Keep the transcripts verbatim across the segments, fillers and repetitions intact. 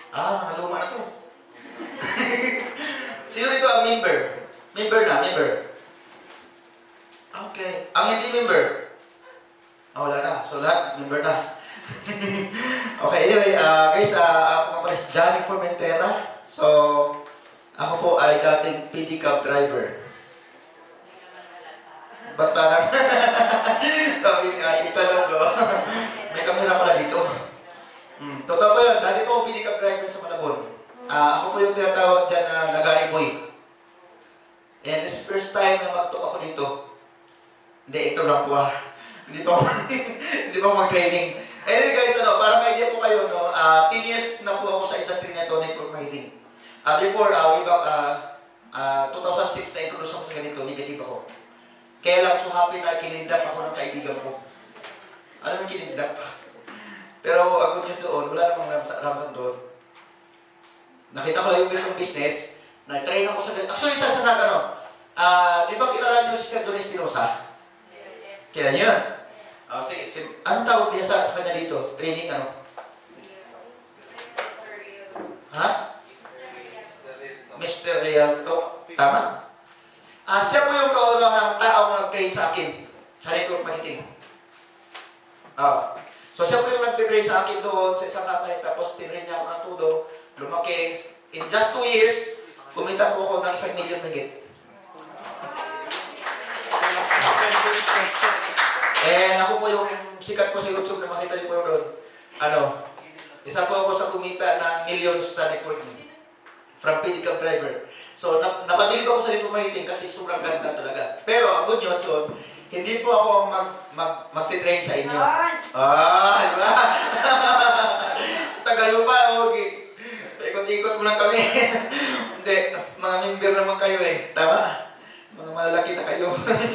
Ah, mga luma na to. Sino dito ang member? Member na, member. Okay. Ang hindi member? Ah, wala na. So, lahat, member na. Okay, anyway, uh, guys, uh, ako nga pala si Johnny Formentera. So, ako po ay dating P D cab driver. Ba't parang, sabi nga, kita lang do. May kamera pala dito. Hmm. Totoo po yun, dati po ako P D cab driver sa Malabon. Uh, ako po yung tinatawag dyan na Lagari Boy. And this first time na mag-talk ako dito. Hindi, ito lang po ah. Hindi pa ako, hindi pa ako mag-training. Anyway guys, ano, para may idea po kayo, no, uh, ten years na po ako sa industry na ito, network marketing. Uh, before, uh, way back, uh, uh, two thousand six na introduce ako sa ganito, negative ako. Kaya lang so happy na kinidnap ako ng kaibigan ko. Ano yung kinidnap? Pero ang good news doon, wala namang ramsam doon. Nakita ko lang yung ganitong business, na-train ako sa ganito. Actually, sa sanag, ano, uh, di ba kilala niyo si Sir Don Espinosa? Yes. Kilala niyo yun? Uh, sige, sige, anong tawag niya sa, sa kanya dito? Training, ano? Ha? Mister Rialto. Tama? Uh, siya po yung kaunang taong nag-train sa akin sa network marketing. Uh, so siya po yung nag-train sa akin doon sa isang kamay, tapos tinrain niya ako ng todo, lumaki. In just two years, kumita po ako ng isang milyon na higit. And ako po yung sikat ko sa YouTube na makita niyo po doon. Ano, isa po ako sa kumita ng millions sa networking from P D cab driver. So, nap napabili ko ako sa network marketing kasi sobrang ganda talaga. Pero, ang good news doon, hindi po ako mag, mag, magtitrain sa inyo. Ah, di ba? Tagal mo pa, okay. Ikot-ikot mo lang kami. Hindi, mga member naman kayo eh. Tama? Mga malalaki na kayo.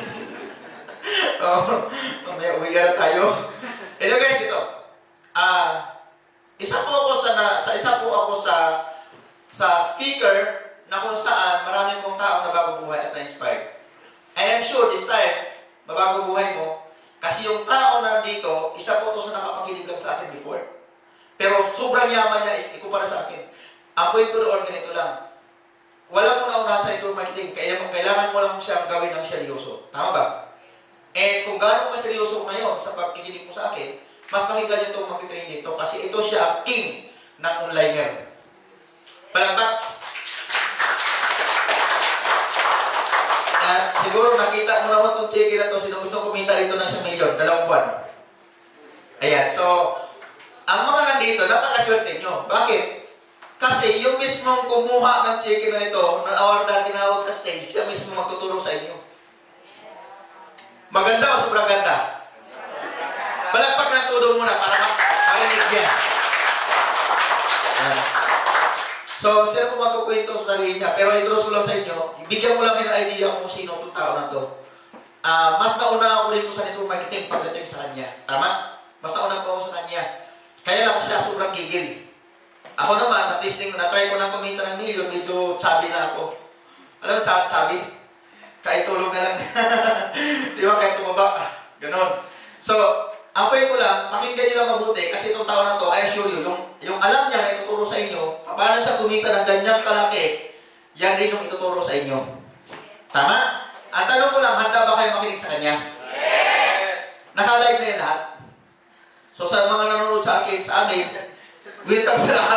Oh, may uwi na tayo. Anyway guys, ito. Ah, uh, isa po ako sa, na, sa isa po ako sa sa speaker na kung saan maraming pong tao na bago buhay at na-inspired. And I'm sure this time, mabago buhay mo, kasi yung tao na nandito, isa po ito sa nakapakinig lang sa akin before. Pero sobrang yaman niya is ikumpara sa akin. Ang point ko doon, ganito lang. Walang una-unahan sa network marketing, kaya kailangan mo lang siyang gawin ng seryoso. Tama ba? And kung gaano ka seryoso ngayon sa pagkikinig mo sa akin, mas pakinggan nyo itong mag-train dito kasi ito siya ang king ng onliner. Palambak! At siguro nakita mo naman itong cheque na ito, sino gusto kumita dito ng isang milyon, dalawang buwan. Ayan, so, ang mga nandito, napakaswerte nyo. Bakit? Kasi yung mismong kumuha ng cheque na ito, na awardan tinawag sa stage, siya mismo magtuturo sa inyo. Maganda o sobrang ganda? Palagpak na todo muna para marinig yan. Ayan. So, sila po magkukwento sa sarili niya. Pero introduce ko lang sa inyo, bigyan mo lang yung idea kung sino itong tao na to. Uh, mas nauna ako dito sa network marketing pagdating sa kanya. Tama? Mas nauna po ako sa kanya. Kaya lang siya sobrang gigil. Ako naman, na-testing, na-try ko na kumita ng milyon, medyo chubby na ako. Alam mo, chubby? Kahit tulog na lang. Di ba? Kahit tumaba. Ganon. So, ang point ko lang, pakinggan nyo lang mabuti kasi itong tao na to, I assure you, yung, yung alam niya na ituturo sa inyo, paano siya kumita ng ganyang kalaki, yan rin yung ituturo sa inyo. Tama? Ang tanong ko lang, handa ba kayo makinig sa kanya? Yes! Naka-live na yan lahat. So sa mga nanonood sa akin, sa amin, welcome sa lahat.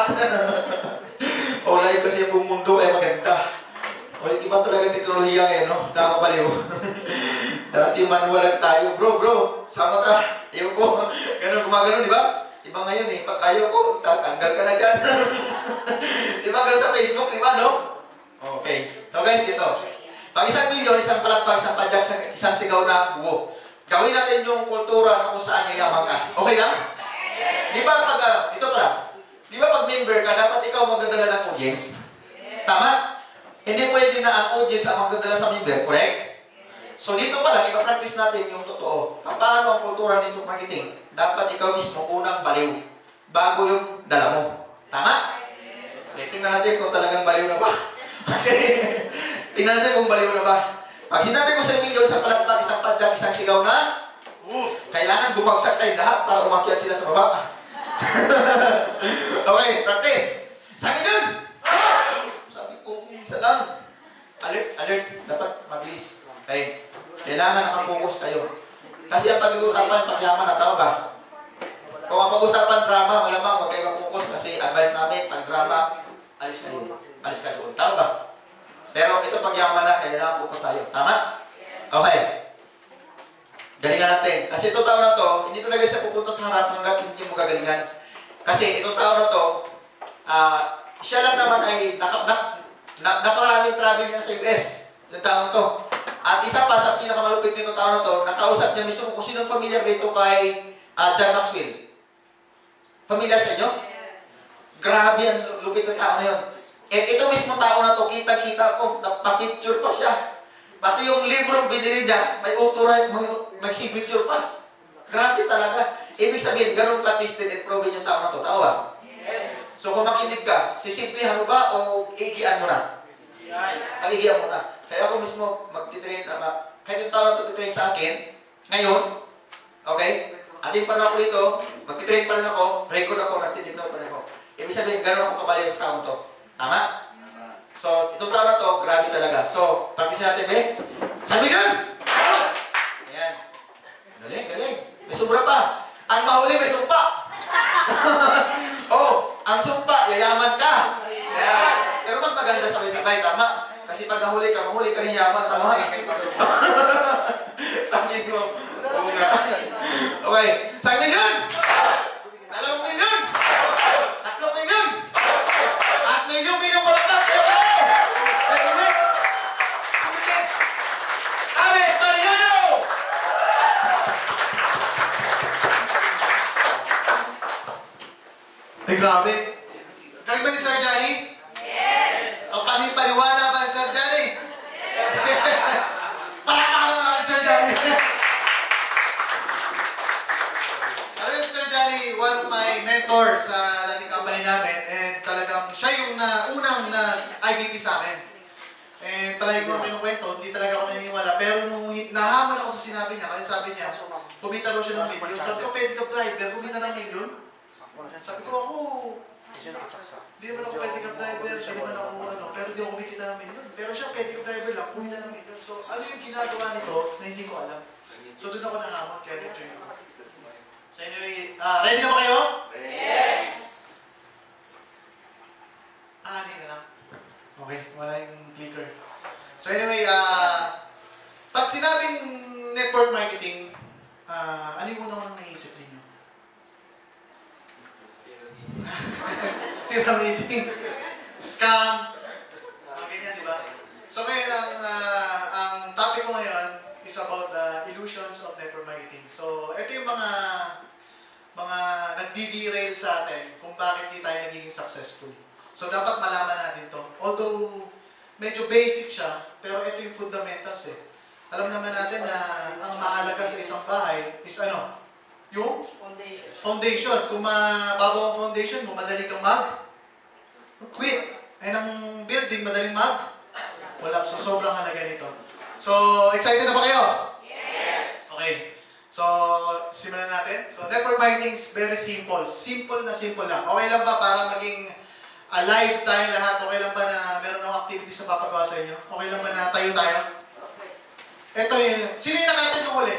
O live kasi yung buong mundo ay maganda. O iba talaga teknolohiya ngayon, no? Nakakapaliw. Dati manual tayo, bro, bro, sama ka. Ayaw ko. Ganun, gumagano, di ba? Iba ngayon eh. Pag ayaw ko, tatanggal ka na dyan. Di ba ganun sa Facebook, di ba, no? Okay. So guys, dito. Pag isang milyon, isang palakpak, isang padyak, isang sigaw na buo. Gawin natin yung kultura na kung saan yayaman ka. Okay lang? Di ba pag, uh, ito pala, di ba pag member ka, dapat ikaw magdadala ng audience? Tama? Hindi pwede na ang audience ang magdadala sa member, correct? So dito pala, ipapractice natin yung totoo. Paano ang kultura nito marketing? Dapat ikaw mismo unang baliw bago yung dala mo. Tama? Okay, tingnan natin kung talagang baliw na ba. Okay. Tingnan natin kung baliw na ba. Pag sinabi ko sa milyon, isang palakpak, isang padyak, isang sigaw na, uh, kailangan bumagsak tayo lahat para umakyat sila sa baba. Okay, practice. Alert, alert. Dapat mabilis. Okay. Kailangan nakafocus kayo. Kasi ang pag-uusapan, pagyaman na, tama ba? Kung ang pag-uusapan drama, malamang huwag kayo mag-focus kasi advice namin, pag drama, alis ka doon. Alis ka doon. Tama ba? Pero ito pagyaman na, kailangan focus tayo. Tama? Okay. Galingan natin. Kasi itong tao na to, hindi talaga siya pupunta sa harap hanggang hindi mo gagalingan. Kasi itong tao na to, uh, siya lang naman ay naka, na, na, napakaraming travel niya sa U S. Yung tao na to. At isa pa sa pinakamalupit nitong tao na to, nakausap niya mismo kung sinong familiar dito kay uh, John Maxwell. Familiar sa inyo? Yes. Grabe ang lupit ng tao na yun. At ito mismo tao na to, kita-kita ko, napapicture pa siya. Pati yung librong binili niya, may authorize, may, may signature pa. Grabe talaga. Ibig sabihin, ganun ka-tested and proven yung tao na to. Tao ba? Yes. So kung makinig ka, sisimplihan mo ba o iigian mo na? Pag-igian mo na. Kaya ako mismo mag-train, kahit yung tao na to titrain sa akin, ngayon, okay? Atin pa na ako dito, mag-train pa rin ako, record ako, nagtitignan pa rin ako. Ibig sabihin, ganun ako kabali yung tao to. Tama? So, itong tao na to, grabe talaga. So, practice natin, be. Sabi nun! Ayan. Galing, galing. May sobra pa. Ang mahuli, may sumpa. Oh, ang sumpa, yayaman ka. Ayan. Pero mas maganda sabay-sabay, tama? Kasi pag nahuli ka, mahuli ka rin yaman, tama? Sabi mo. Okay. Sabi nun! Dalawang milyon! Tatlong milyon! At milyon-milyon palakpak! Ay, grabe. Galing ba ni Sir Johnny? Yes! O panipaniwala ba ni Sir Johnny? Yes! Palakpakan naman Sir Johnny! Ano yung Sir Johnny, one of my mentors sa landing company namin, and talagang siya yung na, unang na I B P sa akin. And talagang ko kinukwento, hindi talaga ako naniniwala. Pero nung nahaman ako sa sinabi niya, kasi sabi niya, kumita raw siya ng milyon. Sabi ko, pwede ka driver, kumita ng milyon. Sabi ko ako, hindi naman ako pwede kang driver, hindi naman ako ano, pero hindi ako kumikita ng milyon. Pero siya pwede kang driver lang, kumita ng milyon. So, ano yung ginagawa nito na hindi ko alam? So, doon ako nahamon, kaya nito yun. So, anyway, uh, ready na ba kayo? Yes! Ah, hindi na lang. Okay, wala yung clicker. So, anyway, uh, pag sinabing network marketing, uh, ano yung unang naisip ninyo? Pyramiding, scam, mga ganyan, di ba? So ngayon, ang, uh, ang topic ko ngayon is about the illusions of network marketing. So ito yung mga mga nagdi-derail sa atin kung bakit di tayo nagiging successful. So dapat malaman natin to. Although medyo basic siya, pero ito yung fundamentals eh. Alam naman natin na ang mahalaga sa isang bahay is ano? Yung foundation. Foundation. Kung mabago ang foundation mo, madali kang mag-quit. Ay ng building, madaling mag wala. So, sobrang halaga nito. So, excited na ba kayo? Yes! Okay. So, simulan natin. So, network marketing is very simple. Simple na simple lang. Okay lang ba para maging alive tayo lahat? Okay lang ba na meron ng activities na papagawa sa inyo? Okay lang ba na tayo tayo? Ito yung, sino yung nakatid nung huli?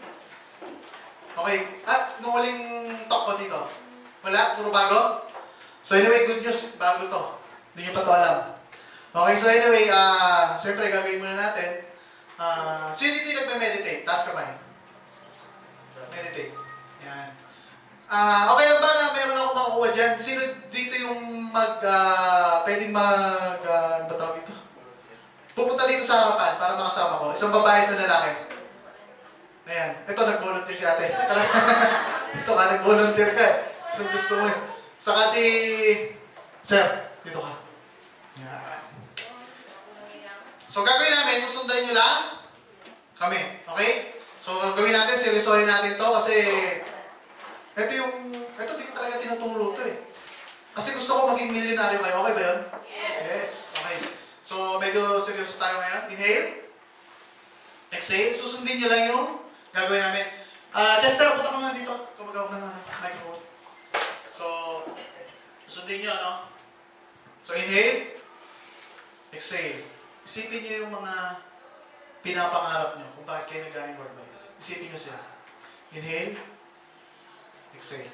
Okay. At nung huling talk ko dito, wala? Puro bago? So anyway, good news, bago to. Hindi nyo pa to alam. Okay, so anyway, uh, siyempre gagawin muna natin. Uh, sino dito nagme-meditate? Taas kamay. Meditate. Yan. Uh, okay lang ba na meron ako makukuha dyan? Sino dito yung mag, uh, pwedeng mag, uh, ano ba tawag ito? Pupunta dito sa harapan para makasama ko. Isang babae sa lalaki. Ayan. Ito, nag-volunteer si ate. Ito ka, nag-volunteer ka. So, gusto mo eh. Saka si... Sir, dito ka. Ayan. So, gagawin namin, susundan nyo lang kami. Okay? So, gagawin natin, seryosohin natin to kasi ito yung... Ito, di ko talaga tinuturo to eh. Kasi gusto ko maging milyonaryo kayo. Okay ba yun? Yes. Yes. Okay. So, medyo seryoso tayo ngayon. Inhale. Exhale. Susundin nyo lang yung gagawin namin. Uh, Chester, punta ka muna dito. Kumagawag ng ano, microphone. So, susundin nyo, ano? So, inhale. Exhale. isipin niyo yung mga pinapangarap niyo kung bakit kayo nag-running worldwide. Isipin niyo sila. Inhale. Exhale.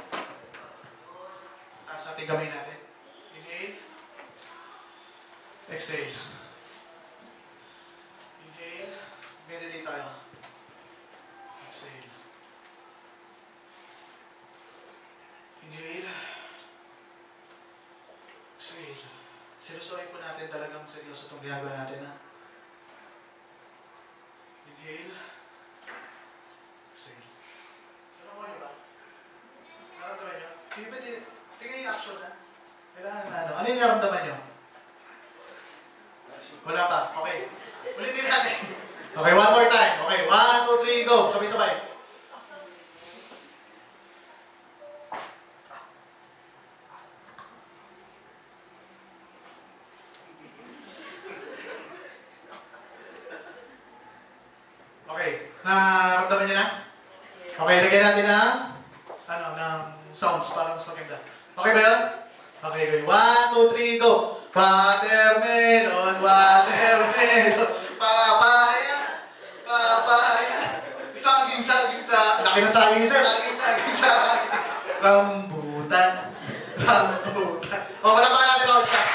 Taas natin kamay natin. Inhale. Exhale. Inhale. Meditate tayo. Exhale. Inhale. Exhale. Sinusuhin po natin talagang seryoso itong ginagawa natin, ha? Inhale. Exhale. Ano mo niyo ba? Naramdaman niyo? Hindi ba din? Tingnan yung action, ha? Kailangan na ano? Ano yung naramdaman niyo? Wala pa. Okay. Ulitin natin. Okay, one more time. Okay, one, two, three, go. Sabay-sabay. Okay. Naramdaman niyo na? Okay, lagyan natin ng ano, ng sounds para mas maganda. Okay ba yun? Okay, go. One, two, three, go. Watermelon, watermelon, papaya, papaya. Saging, saging, sa... Laki na saging isa. Saging, saging, saging. Rambutan, rambutan. O, wala pa natin ako isa.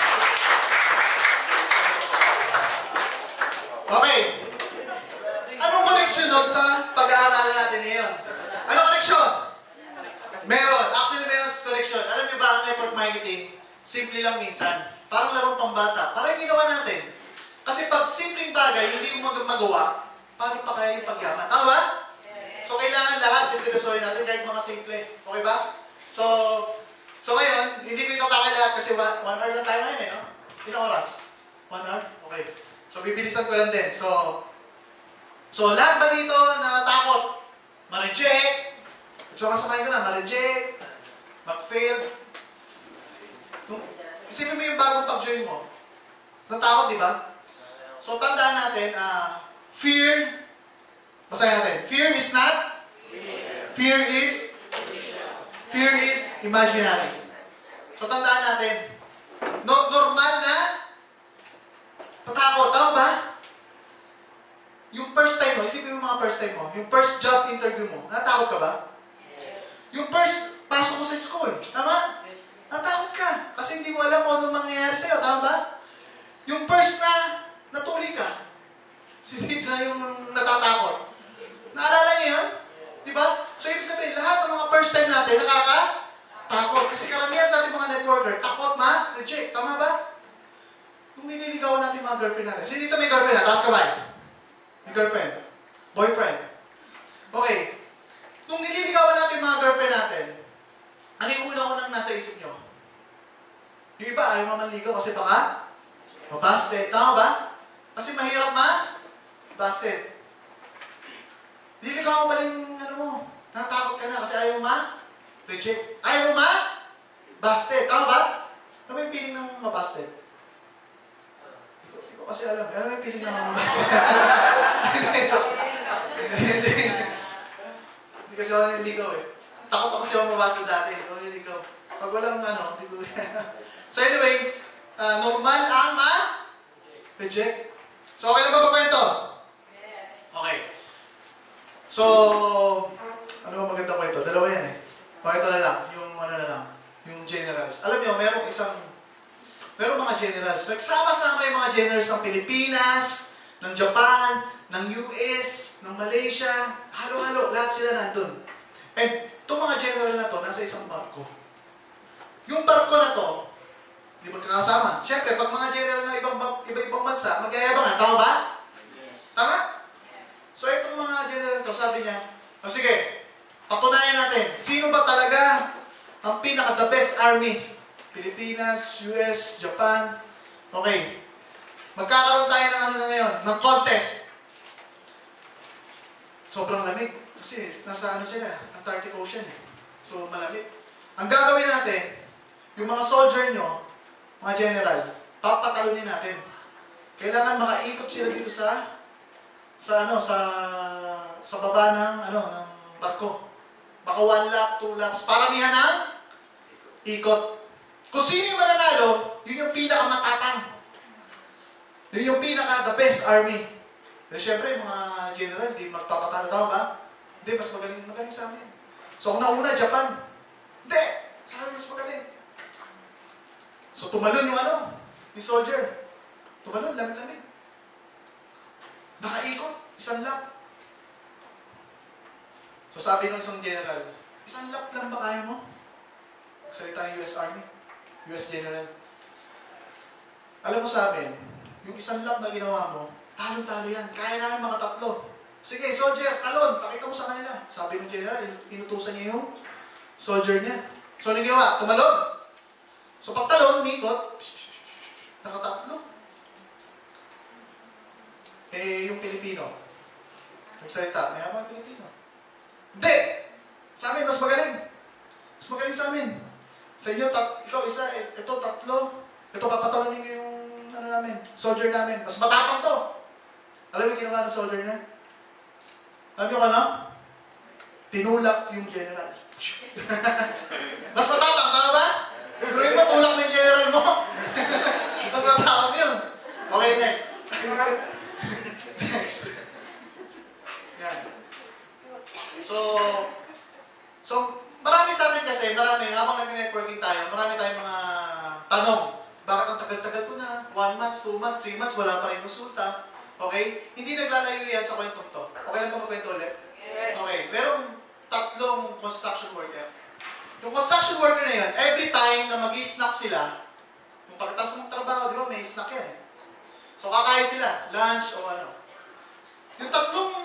Okay. Anong connection nun sa pag-aaralan natin ngayon? Anong connection? Meron. Actually, meron connection. Alam niyo ba ang network marketing? Simple lang minsan. Parang larong pambata. Parang ginawa natin. Kasi pag simpleng bagay, hindi mo mag magawa, paano pa kaya yung pagyaman? Tama ba? Yes. So, kailangan lahat sisilusoy natin kahit mga simple. Okay ba? So, so ngayon, hindi ko ito kaya lahat kasi one, one hour lang tayo ngayon eh, no? Ilang oras? One hour? Okay. So, bibilisan ko lang din. So, so lahat ba dito na takot? Ma-reject? So, kasamahin ko na, ma-reject, mag-fail. Isipin mo yung bagong pag-join mo. Natakot, di ba? So, tandaan natin, uh, fear, basahin natin, fear is not, fear is, fear is imaginary. So, tandaan natin, no, normal na, patakot, tama ba? Yung first time mo, isipin mo yung mga first time mo, yung first job interview mo, natakot ka ba? Yung first pasok mo sa school, tama? Natakot ka. Kasi hindi mo alam kung anong mangyayari sa'yo. Tama ba? Yung first na natuli ka. Hindi na yung natatakot. Naalala niyo yun? Diba? So, ibig sabihin, lahat ng mga first time natin, nakaka-takot. Kasi karamihan sa ating mga networker, takot ma-reject. Tama ba? Nung nililigawan natin mga girlfriend natin. Sino dito may girlfriend na? Taas kamay. May girlfriend. Boyfriend. Okay. Nung nililigawan natin mga girlfriend natin, ano yung una ko nang nasa isip nyo? Yung iba, ayaw mamanligaw kasi baka mabasted. Tama ba? Kasi mahirap ma-busted. Liligaw mo pa rin, ano mo, natatakot ka na kasi ayaw ma-reject. Ayaw mo ma-busted. Tama ba? Ano yung feeling ng mabusted? Hindi ko kasi alam. Ano yung feeling ng mabusted? Hindi kasi ako nililigaw eh. Takot ako kasi ako mabasa dati. O, yun ikaw. Pag walang ano, hindi ko... So anyway, uh, normal ang ma-reject. So, okay na ba ba ito? Yes. Okay. So, ano ba maganda ko ito? Dalawa yan eh. Okay, ito na lang. Yung ano na lang. Yung generals. Alam niyo, merong isang... Merong mga generals. Nagsama-sama yung mga generals ng Pilipinas, ng Japan, ng U S, ng Malaysia. Halo-halo. Lahat sila nandun. And itong mga general na to, nasa isang barko. Yung barko na to, di ba kakasama? Siyempre, pag mga general na ibang, iba-ibang bansa, magyayabangan. Tama ba? Yes. Tama? Yes. So, itong mga general to, sabi niya, o sige, patunayan natin, sino ba talaga ang pinaka-the best army? Pilipinas, U S, Japan. Okay. Magkakaroon tayo ng ano na ngayon, ng contest. Sobrang lamig. Kasi nasa ano sila, Antarctic Ocean eh. So, malamig. Ang gagawin natin, yung mga soldier nyo, mga general, papatalunin natin. Kailangan makaikot sila dito sa sa ano, sa sa baba ng ano, ng barko. Baka one lap, two laps, paramihan ng ikot. Kung sino yung mananalo, yun yung pinakamatapang. Yun yung pinaka the best army. Kasi syempre, yung mga general, di magpapatalo tao ba? Hindi, mas magaling, magaling sa amin. So, ang nauna, Japan. Hindi! Sa amin mas magaling. So, tumalon yung ano, yung soldier. Tumalon, lamig-lamig. Nakaikot, isang lap. So, sabi ng isang general, isang lap lang ba kaya mo? Salita yung U S Army, U S General. Alam mo sa amin, yung isang lap na ginawa mo, talon-talo yan. Kaya namin mga tatlo. Sige, soldier, talon, pakita mo sa kanila. Sabi ng general, inutusan niya yung soldier niya. So, ano ginawa? Tumalon. So, pag talon, mikot, nakatatlo. Eh, yung Pilipino, nagsalita, may habang Pilipino. Hindi! Sa amin, mas magaling. Mas magaling sa amin. Sa inyo, tat ikaw isa, ito tatlo. Ito, papatalonin ko yung ano namin, soldier namin. Mas matapang to. Alam mo yung ginawa ng soldier niya? Alam nyo ka na? Tinulak yung general. Mas matapang, tama ba? Pero yung matulak mo yung general mo. Mas matapang yun. Okay, next. Next. Yan. So, so, marami sa atin kasi, marami, habang nag-networking tayo, marami tayong mga tanong. Bakit ang tagal-tagal ko na? One month, two months, three months, wala pa rin resulta. Okay? Hindi naglalayo yan sa kwentong to. Okay lang ba magkwento ulit? Yes. Okay. Merong tatlong construction worker. Yung construction worker na yun, every time na mag-i-snack sila, yung pagkatapos ng trabaho, di ba, may snack yan eh. So, kakain sila, lunch o ano. Yung tatlong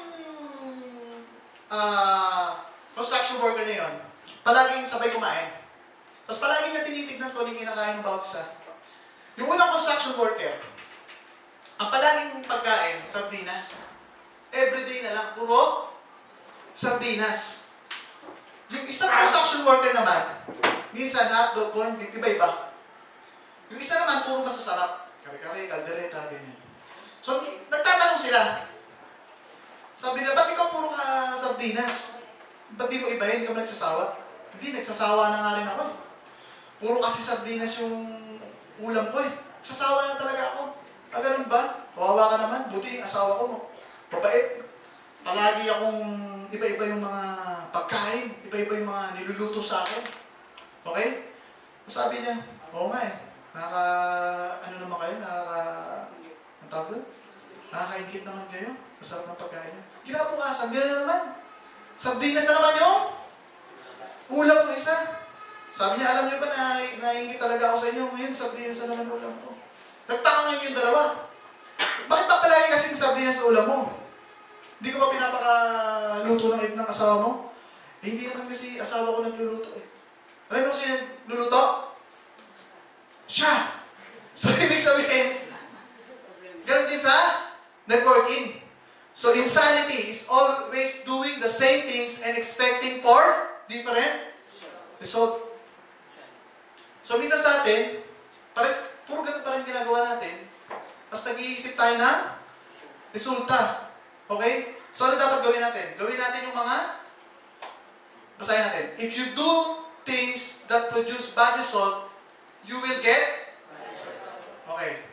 uh, construction worker na yun, palaging sabay kumain. Tapos palagi niya tinitignan kung ano yung kinakain ng bawat isa. Yung unang construction worker, ang palaging pagkain, sardinas. Everyday na lang, puro sardinas. Yung isang construction worker naman, minsan hotdog, corn beef, iba-iba. Yung isa naman, puro masasarap. Kare-kare, kaldereta, ganyan. So, nagtatanong sila. Sabi nila, ba't ikaw puro ka sardinas? Ba't di mo ibahin? Hindi ka mo nagsasawa? Hindi, nagsasawa na nga rin ako. Puro kasi sardinas yung ulam ko eh. Nagsasawa na talaga ako. Ah, ganun ba? Kawawa ka naman. Buti yung asawa ko mo. Babait. Palagi akong iba-iba yung mga pagkain. Iba-iba yung mga niluluto sa akin. Okay? Sabi niya, oo nga eh. Nakaka, ano naman kayo? Nakaka, ang tawag doon? Nakaka-ingit naman kayo. Masarap ng pagkain niyo. Kinabukasan, gano'n na naman. Sardinas na naman yung ulam ko isa. Sabi niya, alam niyo ba na naingit talaga ako sa inyo? Ngayon, sardinas na naman ulam ko. Nagtaka ngayon yung dalawa. Bakit pa palagi kasing sardinas sa ulam mo? Hindi ko ba pinapakaluto ng ip ng asawa mo? Eh, hindi naman kasi asawa ko nagluluto eh. Alam mo kasi nagluluto? Siya! So, ibig sabihin, ganun din sa networking. So, insanity is always doing the same things and expecting for different result. So, minsan sa atin, pares, puro ganun pa rin ginagawa natin, tapos nag-iisip tayo ng resulta. Okay? So, ano dapat gawin natin? Gawin natin yung mga, basahin natin. If you do things that produce bad result, you will get? Okay.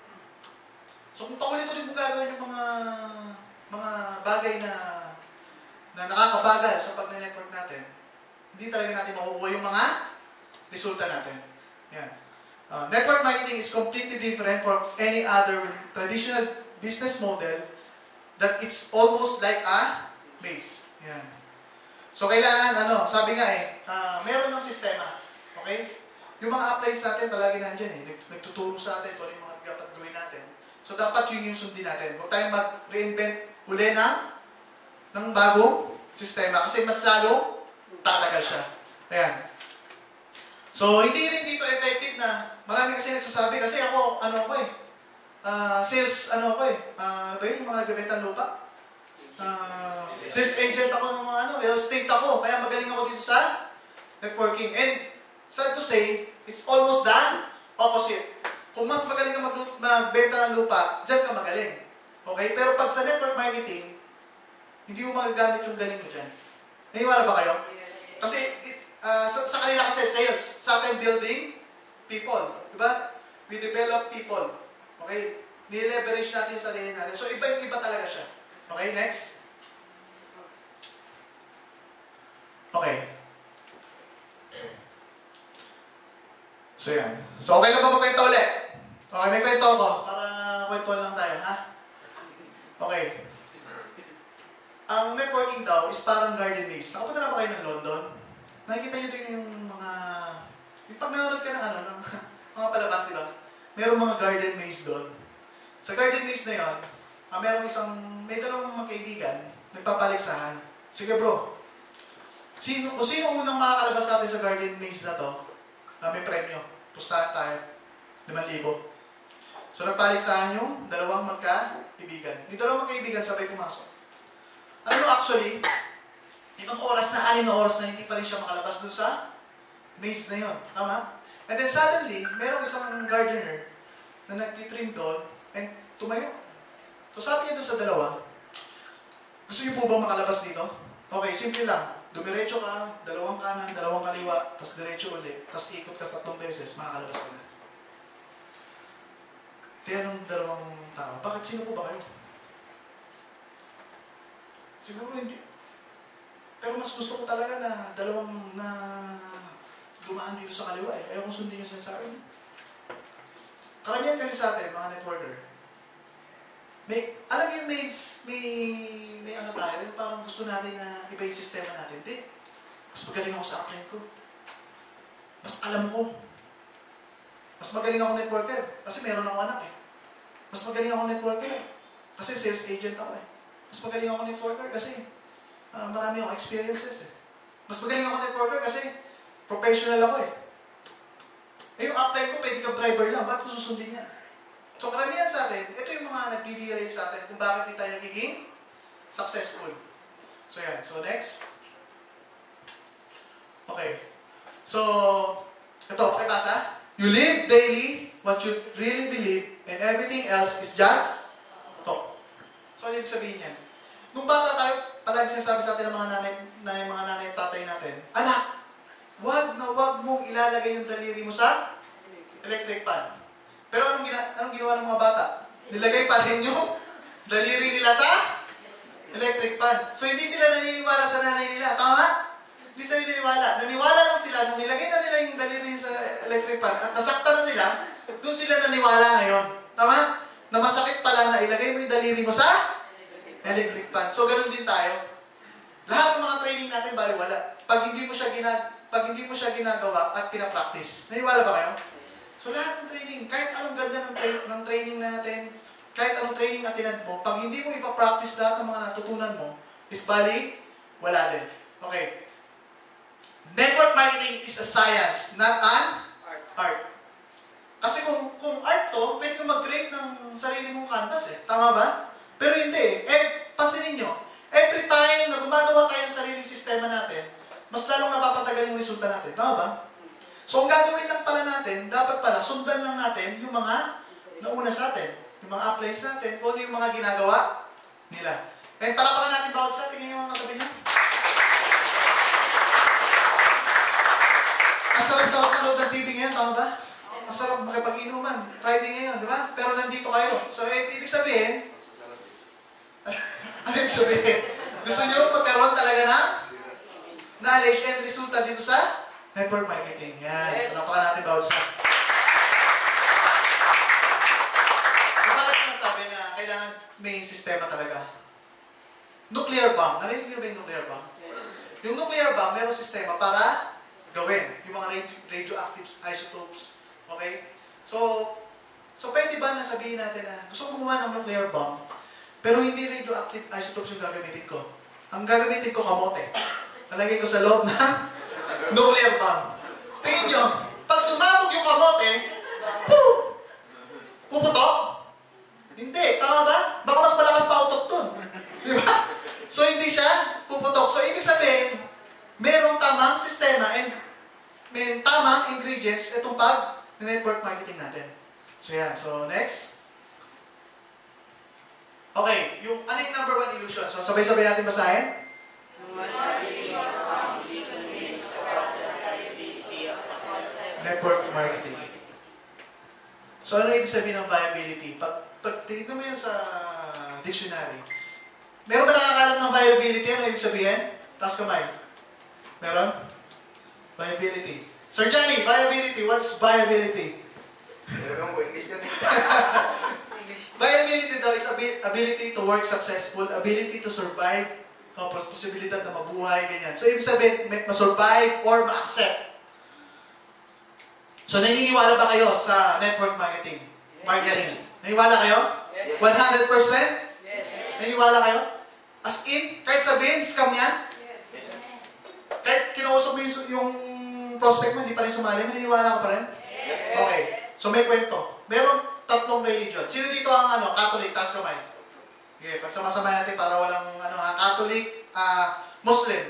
So, kung paulit-ulit mo gagawin yung mga mga bagay na na nakakabagal sa pag-network natin, hindi talaga natin makukuha yung mga resulta natin. Yan. Uh, network marketing is completely different from any other traditional business model that it's almost like a maze. Yan. So, kailangan, ano, sabi nga eh, uh, meron ng sistema. Okay? Yung mga applies natin, palagi nandyan eh. Nagtuturo sa atin kung ano yung mga dapat gawin natin. So, dapat yun yung sundin natin. Huwag tayong mag-reinvent uli na ng bagong sistema. Kasi mas lalo, tatagal siya. Ayan. So, hindi rin dito effective na marami kasi nagsasabi. Kasi ako, ano ako eh, uh, sales, ano ako eh, uh, ano ba yun, yung mga nagbibenta ng lupa? Uh, sales agent ako ng mga ano, real estate ako. Kaya magaling ako dito sa networking. And, sad to say, it's almost the opposite. Kung mas magaling ka magbenta ng lupa, dyan ka magaling. Okay? Pero pag sa network marketing, hindi mo magagamit yung galing mo dyan. Naiwala ba kayo? Kasi, uh, sa, sa kanila kasi sales, sa atin building people. Diba? We develop people. Okay? Ni-leverage natin yung sarili natin. So, iba-iba talaga siya. Okay, next. Okay. So, yan. So, okay na ba magkwento ulit? Okay, may kwento ako. Para kwentuhan lang tayo, ha? Okay. Ang networking daw is parang garden maze. Nakapunta na ba kayo ng London? Nakikita nyo din yung mga... Yung pag nanonood ka ng ano, ng mga palabas, di ba? Merong mga garden maze doon. Sa garden maze na yon, ah, merong isang... May dalawang magkaibigan, nagpapaligsahan. Sige bro, sino, kung sino unang makakalabas natin sa garden maze na to, ah, may premyo. Pustahan tayo. limang libo. So nagpaligsahan yung dalawang magkaibigan. Yung dalawang magkaibigan sabay pumasok. Ano actually, ibang oras na, anim na oras na hindi pa rin siya makalabas dun sa maze na yun. Tama? And then suddenly, merong isang gardener na nagtitrim doon and tumayo. So sabi niya doon sa dalawa, gusto niyo po bang makalabas dito? Okay, simple lang. Dumiretso ka, dalawang kanan, dalawang kaliwa, tapos diretso ulit, tapos ikot ka tatlong beses, makakalabas ka na. Tinanong dalawang tao, bakit sino po ba kayo? Siguro hindi. Pero mas gusto ko talaga na dalawang na dumaan dito sa kaliwa eh. Ayaw kong sundin yung sinasabi niyo. Karamihan kasi sa atin, mga networker, may, alam niyo, may, may, may ano tayo, parang gusto natin na iba yung sistema natin. Hindi. Mas magaling ako sa upline ko. Mas alam ko. Mas magaling ako networker. Kasi meron ako anak eh. Mas magaling ako networker. Kasi sales agent ako eh. Mas magaling ako networker kasi uh, marami akong experiences eh. Mas magaling ako networker kasi professional ako eh. Eh yung upline ko, pwede ka driver lang. Bakit ko susundin niya? So karamihan sa atin, ito yung mga nag-derail sa atin kung bakit hindi tayo nagiging successful. So yan. So next. Okay. So, ito, pakibasa. You live daily what you really believe and everything else is just talk. So, ano yung sabihin niyan? Nung bata tayo, palagi sinasabi sa atin ng mga nanay, na yung mga nanay at tatay natin, anak, wag na wag mong ilalagay yung daliri mo sa electric pan. Pero anong, gina, anong ginawa ng mga bata? Nilagay pa rin yung daliri nila sa electric pan. So, hindi sila naniniwala sa nanay nila. Tama? Hindi sila naniniwala. Naniwala lang sila, nung nilagay na nila yung daliri sa electric pan at nasakta na sila, doon sila naniwala ngayon. Tama? Na masakit pala na ilagay mo yung daliri mo sa electric pan. So, ganun din tayo. Lahat ng mga training natin, baliwala. Pag hindi mo siya, gina, pag hindi mo siya ginagawa at pinapractice. Naniwala ba kayo? So, lahat ng training, kahit anong ganda ng, tra ng training natin, kahit anong training na tinad mo, pag hindi mo ipapractice lahat ng mga natutunan mo, is bali, wala din. Okay. Network marketing is a science, not an art. art. Kasi kung, kung art to, pwede kang mag-create ng sarili mong canvas eh. Tama ba? Pero hindi eh. Eh, pansinin nyo, every time na gumagawa tayo ng sariling sistema natin, mas lalong napapatagal yung resulta natin. Tama ba? So, ang gagawin lang pala natin, dapat pala, sundan lang natin yung mga nauna sa atin. Yung mga uplines natin, kung ano yung mga ginagawa nila. And palapakan natin bawat sa atin yung mga katabi niya. Ang sarap-sarap manood ng T V ngayon, tama ba? Ang sarap makipag-inuman. Friday ngayon, di ba? Pero nandito kayo. So, eh, ibig sabihin, ano ibig sabihin? Gusto nyo magkaroon talaga ng knowledge and resulta dito sa network marketing. Yan. Yes. Palapakan natin bawat sa. So, bakit sinasabi na kailangan may sistema talaga? Nuclear bomb. Narinig nyo ba yung nuclear bomb? Yes. Yung nuclear bomb, mayroong sistema para gawin. Yung mga radio radioactive isotopes. Okay? So, so pwede ba nasabihin natin na gusto kong gumawa ng nuclear bomb, pero hindi radioactive isotopes yung gagamitin ko. Ang gagamitin ko kamote. Nalagay ko sa loob ng nuclear bomb. Tingin nyo, pag sumabog yung kamote, poo! Puputok? Hindi. Tama ba? Baka mas malakas pa utot dun. Di ba? So, hindi siya puputok. So, ibig sabihin, merong tamang sistema and may tamang ingredients itong pag-network marketing natin. So, yan. So, next. Okay. Yung, ano yung number one illusion? So, sabay-sabay natin basahin. Network marketing. So, ano ibig sabihin ng viability? Pag, pag tingnan mo yan sa dictionary, meron ba nakakalam ng viability? Ano ibig sabihin? Taas kamay. Meron? Viability. Sir Johnny, viability. What's viability? Meron ko, English yan. Viability daw is abi- ability to work successful, ability to survive, tapos posibilidad na mabuhay, ganyan. So, ibig sabihin, may- ma-survive or ma-accept. So, naniniwala ba kayo sa network marketing? Marketing. Naniniwala kayo? Yes. one hundred percent? Yes. Naniniwala kayo? As in, kahit sabihin, scam yan? Yes. Kahit kinausap mo yung, yung prospect mo, hindi pa rin sumali, naniniwala ka pa rin? Yes. Okay. So, may kwento. Meron tatlong religion. Sino dito ang ano, Catholic? Taas kamay. Okay, pagsama-sama natin para walang ano ha, Catholic, ah, Muslim.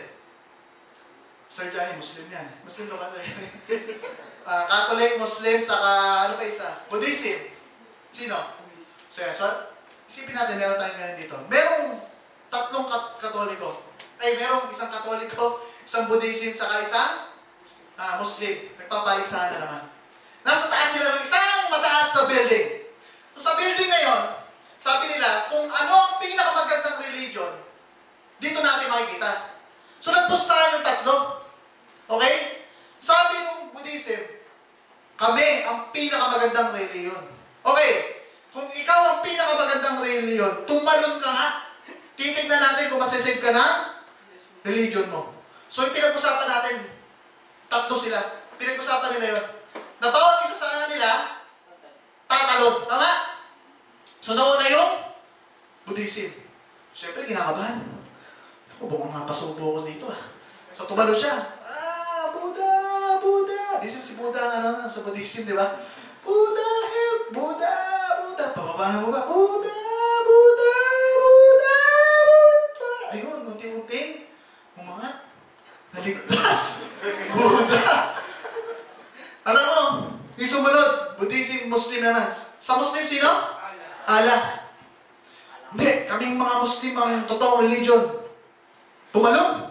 Sir Johnny, Muslim yan. Muslim ka ba? Ah, Catholic, Muslim, saka ano pa isa? Buddhism. Sino? So, yan. So, isipin natin, meron tayong ganun dito. Merong tatlong kat Katoliko. Ay, merong isang Katoliko, isang Buddhism, saka isang ah, Muslim. Nagpapaligsahan na naman. Nasa taas sila ng isang mataas sa building. So sa building na yon, sabi nila, kung ano ang pinakamagandang religion, dito natin makikita. So nagpustahan yung tatlo. Okay? Sabi ng Buddhism, kami ang pinakamagandang religion. Okay, kung ikaw ang pinakamagandang religion, tumalon ka nga, titignan natin kung masisave ka ng religion mo. So yung pinag-usapan natin, tatlo sila. Pinag-usapan nila yun. Na bawat isa sa kanila, tatalon. Tama? So, nauna yung Buddhism. Siyempre, kinakabahan. Ako, bukong mapasubo ko dito ah. So, tumalo siya. Ah, Buddha, Buddha. Di si Buddha, ano, sa Buddhism, di ba? Buddha, help! Buddha, Buddha. Pababahan mo ba? Buddha, Buddha, Buddha, Buddha. Ayun, munti-munting. Umangat. Naligtas. Buddha. Alam mo, yung sumunod, Buddhism, Muslim naman. Sa Muslim, sino? Allah. Hindi, kaming mga Muslim ang totoong religion. Tumalon.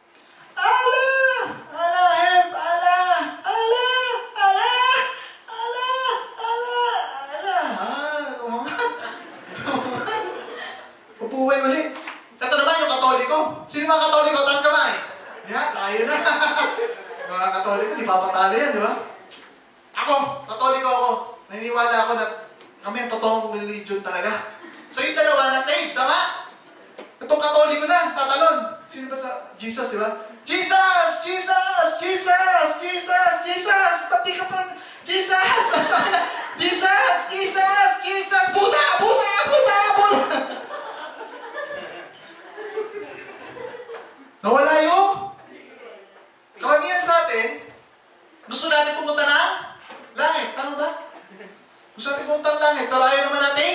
Allah! Allah, help! Allah! Allah! Allah! Allah! Allah! Allah! Ah, umangat. Umangat. Upuway muli. Ito naman yung Katoliko. Sino yung mga Katoliko? Taas kamay. Yan, tayo na. Mga Katoliko, di papatalo yan, di ba? Ako, Katoliko ako. Naniniwala ako na kami ang totoong religion talaga. So yung dalawa na saved, tama? Itong Katoliko na, tatalon. Sino ba sa Jesus, di ba? Jesus! Jesus! Jesus! Jesus! Jesus! Pati ka pa! Jesus! Jesus! Jesus! Jesus! Buddha! Buddha! Buddha! Buddha! Nawala yung karamihan sa atin. Gusto natin pumunta na langit, tama ba? Gusto natin pumunta ng langit, pero ayaw naman natin.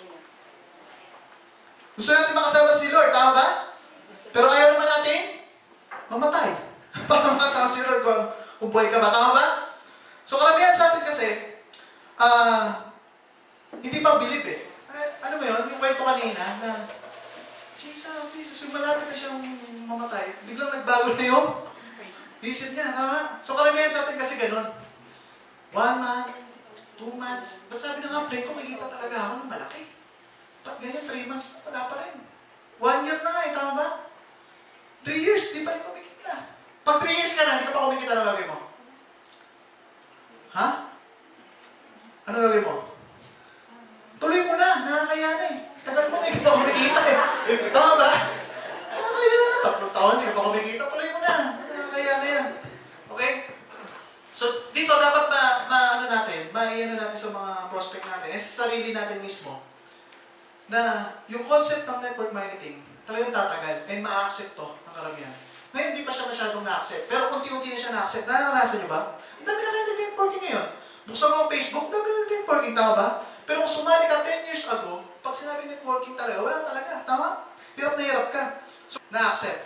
Gusto natin makasama si Lord, tama ba? Pero ayaw naman natin mamatay. Para makasama si Lord kung, kung buhay ka ba, tama ba? So karamihan sa atin kasi, ah, uh, hindi pa believe eh. eh. Ano mo yun, yung kwento kanina, na Jesus, Jesus, yung malapit na siyang mamatay, biglang nagbago na yung isip niya, tama? So karamihan sa atin kasi ganun. One month, two months. Ba't sabi na nga, pray ko, makikita talaga ako ng malaki. Ba't ganyan, three months, wala pa rin. One year na nga eh, tama ba? Three years, di pa rin kumikita. Pag three years ka na, di ka pa kumikita, ano gagawin mo? Ha? Ano gagawin mo? Tuloy mo na, nakakaya na eh. Tagal mo na, di ka pa kumikita eh. Tama ba? Nakakaya na, tatlong taon, di ka pa kumikita, tuloy mo na. Nakakaya na yan. Okay? So, dito dapat ma, ma ano natin, ma-iano natin sa mga prospect natin, eh, sa sarili natin mismo, na yung concept ng network marketing, talagang tatagal, and ma-accept to ng karamihan. Ngayon, hindi pa siya masyadong na-accept, pero unti-unti na siya na-accept. Naranasan niyo ba? Ang dami na kayo networking ngayon. Buksan mo ang Facebook, ang dami na networking, tama ba? Pero kung sumali ka ten years ago, pag sinabi networking talaga, wala talaga, tama? Hirap na hirap ka. So, na-accept.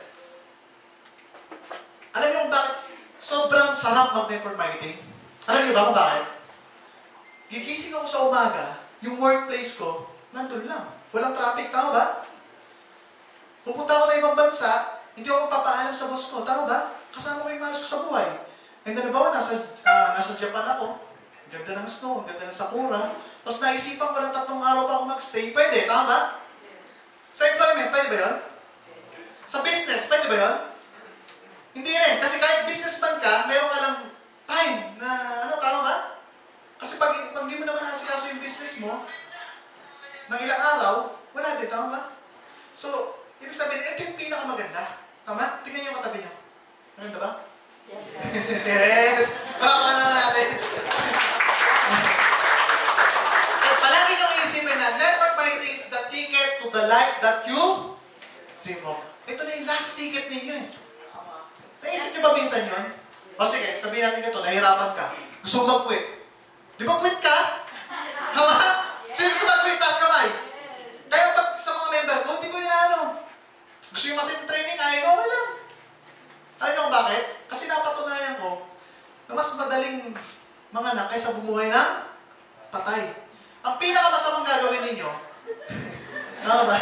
Alam niyo kung bakit sobrang sarap mag-network marketing? Alam niyo ba kung bakit? Gigising ako sa umaga, yung workplace ko, nandun lang. Walang traffic, tama ba? Pupunta ako na ibang bansa, hindi ako papaalam sa boss ko, tama ba? Kasama ko yung malas ko sa buhay. And then, nabawa, nasa, uh, nasa Japan ako. Ganda ng snow, ganda ng sakura. Tapos naisipan ko na tatlong araw pa ako magstay. Pwede, tama ba? Sa employment, pwede ba yun? Sa business, pwede ba yun? Hindi rin. Kasi kahit businessman ka, meron ka lang time na, ano, tama ba? Kasi pag, pag di mo naman asikaso yung business mo, ng ilang araw, wala din, tama ba? So, ibig sabihin, ito yung pinakamaganda. Tama? Tingnan niyo yung katabi niyo. Maganda ba? Yes. Yes! Palakpakan na natin. So, palagi nyo iisipin na network marketing is the ticket to the life that you dream of. Ito na yung last ticket ninyo eh. Naisip niyo ba minsan yun? O sige, sabihin natin ito, nahirapan ka. Gusto mo mag-quit. Di ba quit ka? Tama? Sino gusto mag-quit? Taas kamay. Kaya pag sa mga member ko, hindi ko yun ano. Gusto yung matindi training, ayaw ko, okay lang. Alam niyo kung bakit? Kasi napatunayan ko na mas madaling manganak kaysa bumuhay ng patay. Ang pinakamasamang gagawin ninyo, tama ba?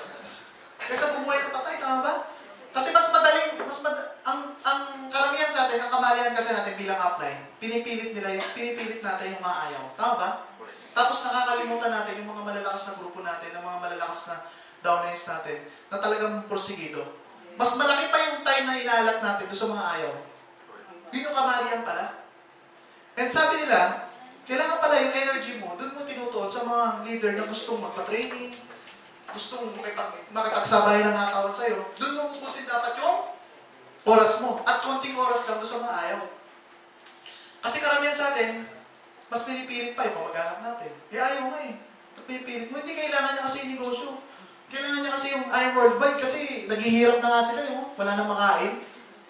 Kaysa bumuhay ng patay, tama ba? Kasi mas madaling, mas mad ang, ang karamihan sa atin, ang kamalian kasi natin bilang upline, pinipilit nila yung, pinipilit natin yung mga ayaw. Tama ba? Tapos nakakalimutan natin yung mga malalakas na grupo natin, yung mga malalakas na downlines natin, na talagang porsigido. Mas malaki pa yung time na inaalat natin doon sa mga ayaw. Yun yung kamalian pala. And sabi nila, kailangan pala yung energy mo, doon mo tinutuon sa mga leader na gustong magpa-training, gustong makipag, makipagsabay ng nakakawan sa'yo, doon mo ubusin dapat yung oras mo. At konting oras lang doon sa mga ayaw. Kasi karamihan sa atin, mas pinipilit pa yung pamag-anak natin. Eh ayaw nga eh. At pinipilit mo, hindi kailangan niya kasi yung negosyo. Kailangan niya kasi yung I worldwide kasi naghihirap na nga sila eh. Wala nang makain.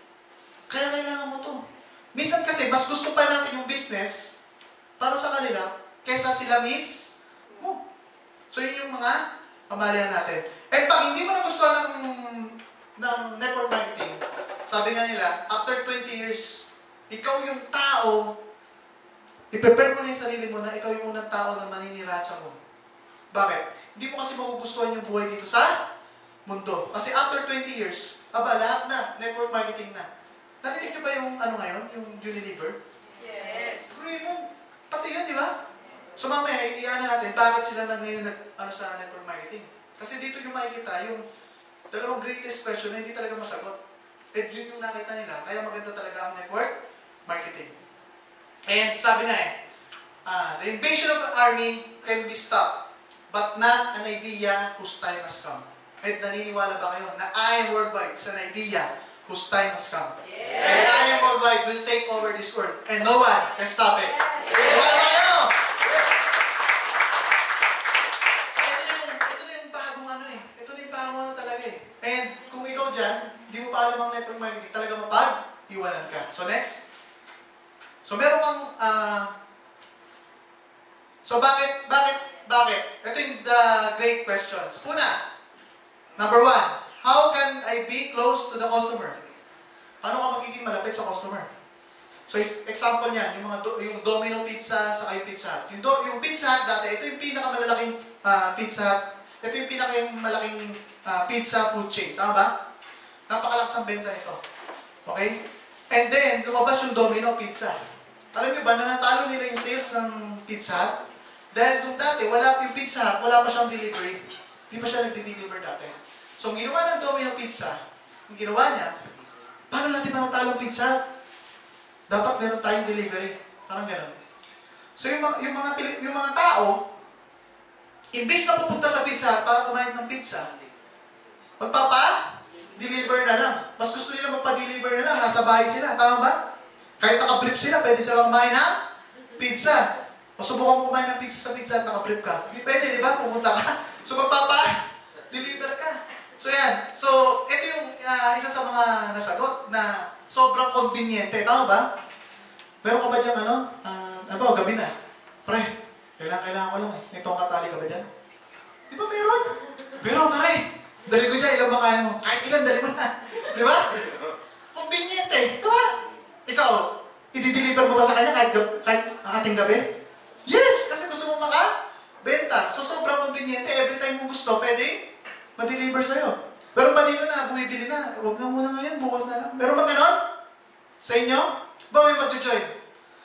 Kaya kailangan mo to. Minsan kasi, mas gusto pa natin yung business para sa kanila kaysa sila miss mo. So yun yung mga pamalian natin. And pag hindi mo nagustuhan ng, ng network marketing, sabi nga nila, after twenty years, ikaw yung tao, i-prepare mo na yung sarili mo na ikaw yung unang tao na maniniracha mo. Bakit? Hindi mo kasi magugustuhan yung buhay dito sa mundo. Kasi after twenty years, aba, lahat na, network marketing na. Narinig nyo ba yung ano ngayon, yung Unilever? Yes. Raymond, pati yun, di ba? So mamaya, i-ano natin, bakit sila na ngayon nag, ano, sa network marketing? Kasi dito yung makikita, yung dalawang greatest question na hindi talaga masagot. At yun yung nakita nila, kaya maganda talaga ang network marketing. And sabi nga eh, uh, the invasion of the army can be stopped, but not an idea whose time has come. At naniniwala ba kayo na I am worldwide is an idea whose time has come? Yes. And I am worldwide will take over this world. And no one can stop it. Yes. Wala ba kayo? So ito na yung, ito na yung bagong ano eh. Ito na yung bagong ano talaga eh. And kung ikaw dyan, hindi mo pa alam ang network marketing, talaga mapag-iwanan ka. So next. So meron kang, uh, so bakit, bakit, bakit? Ito yung the great questions. Una, number one, how can I be close to the customer? Paano ka magiging malapit sa customer? So example niyan, yung mga do, yung Domino Pizza sa kayo Pizza Hut. Yung, do, yung Pizza Hut dati, ito yung pinakamalalaking uh, Pizza Hut. Ito yung pinakamalaking uh, pizza food chain. Tama ba? Napakalakas ang benta nito. Okay? And then, lumabas yung Domino Pizza. Alam niyo ba na natalo nila yung sales ng Pizza Hut? Dahil kung dati, wala yung Pizza Hut, wala pa siyang delivery. Hindi pa siya nagde-deliver dati. So, ang ginawa ng Domino Pizza, ang ginawa niya, paano natin manatalo ang Pizza Hut? Dapat meron tayong delivery. Parang gano'n. So, yung mga, yung mga, yung mga tao, imbis na pupunta sa Pizza Hut para kumain ng pizza, magpapa-deliver na lang. Mas gusto nila magpa-deliver na lang. Nasa bahay sila. Tama ba? Kahit naka-brief sila, pwede silang kumain ng pizza. O subukan mo kumain ng pizza sa Pizza Hut, naka-brief ka. Hindi pwede, di ba? Pumunta ka. So, magpapa-deliver ka. So, yan. So, ito yung uh, isa sa mga nasagot na sobrang conveniente. Tama ba? Meron ka ba dyan, ano? Uh, ano ba, gabi na. Pre, kailangan, kailangan ko lang eh. May tongkat tali ka ba dyan? Di ba meron? Meron, pare. Dali ko dyan, ilan ba kaya mo? Kahit ilan, dali mo na. Di ba? Conveniente. Ito ba? Ikaw, i-deliver mo ba sa kanya kahit, kahit ating gabi? Yes! Kasi gusto mo maka-benta. So, sobrang conveniente. Every time mo gusto, pwede ma-deliver sa'yo. Pero pa dito na, bumibili na. Huwag na muna ngayon, bukas na lang. Pero mag ganon? Sa inyo? Ba may mag-join?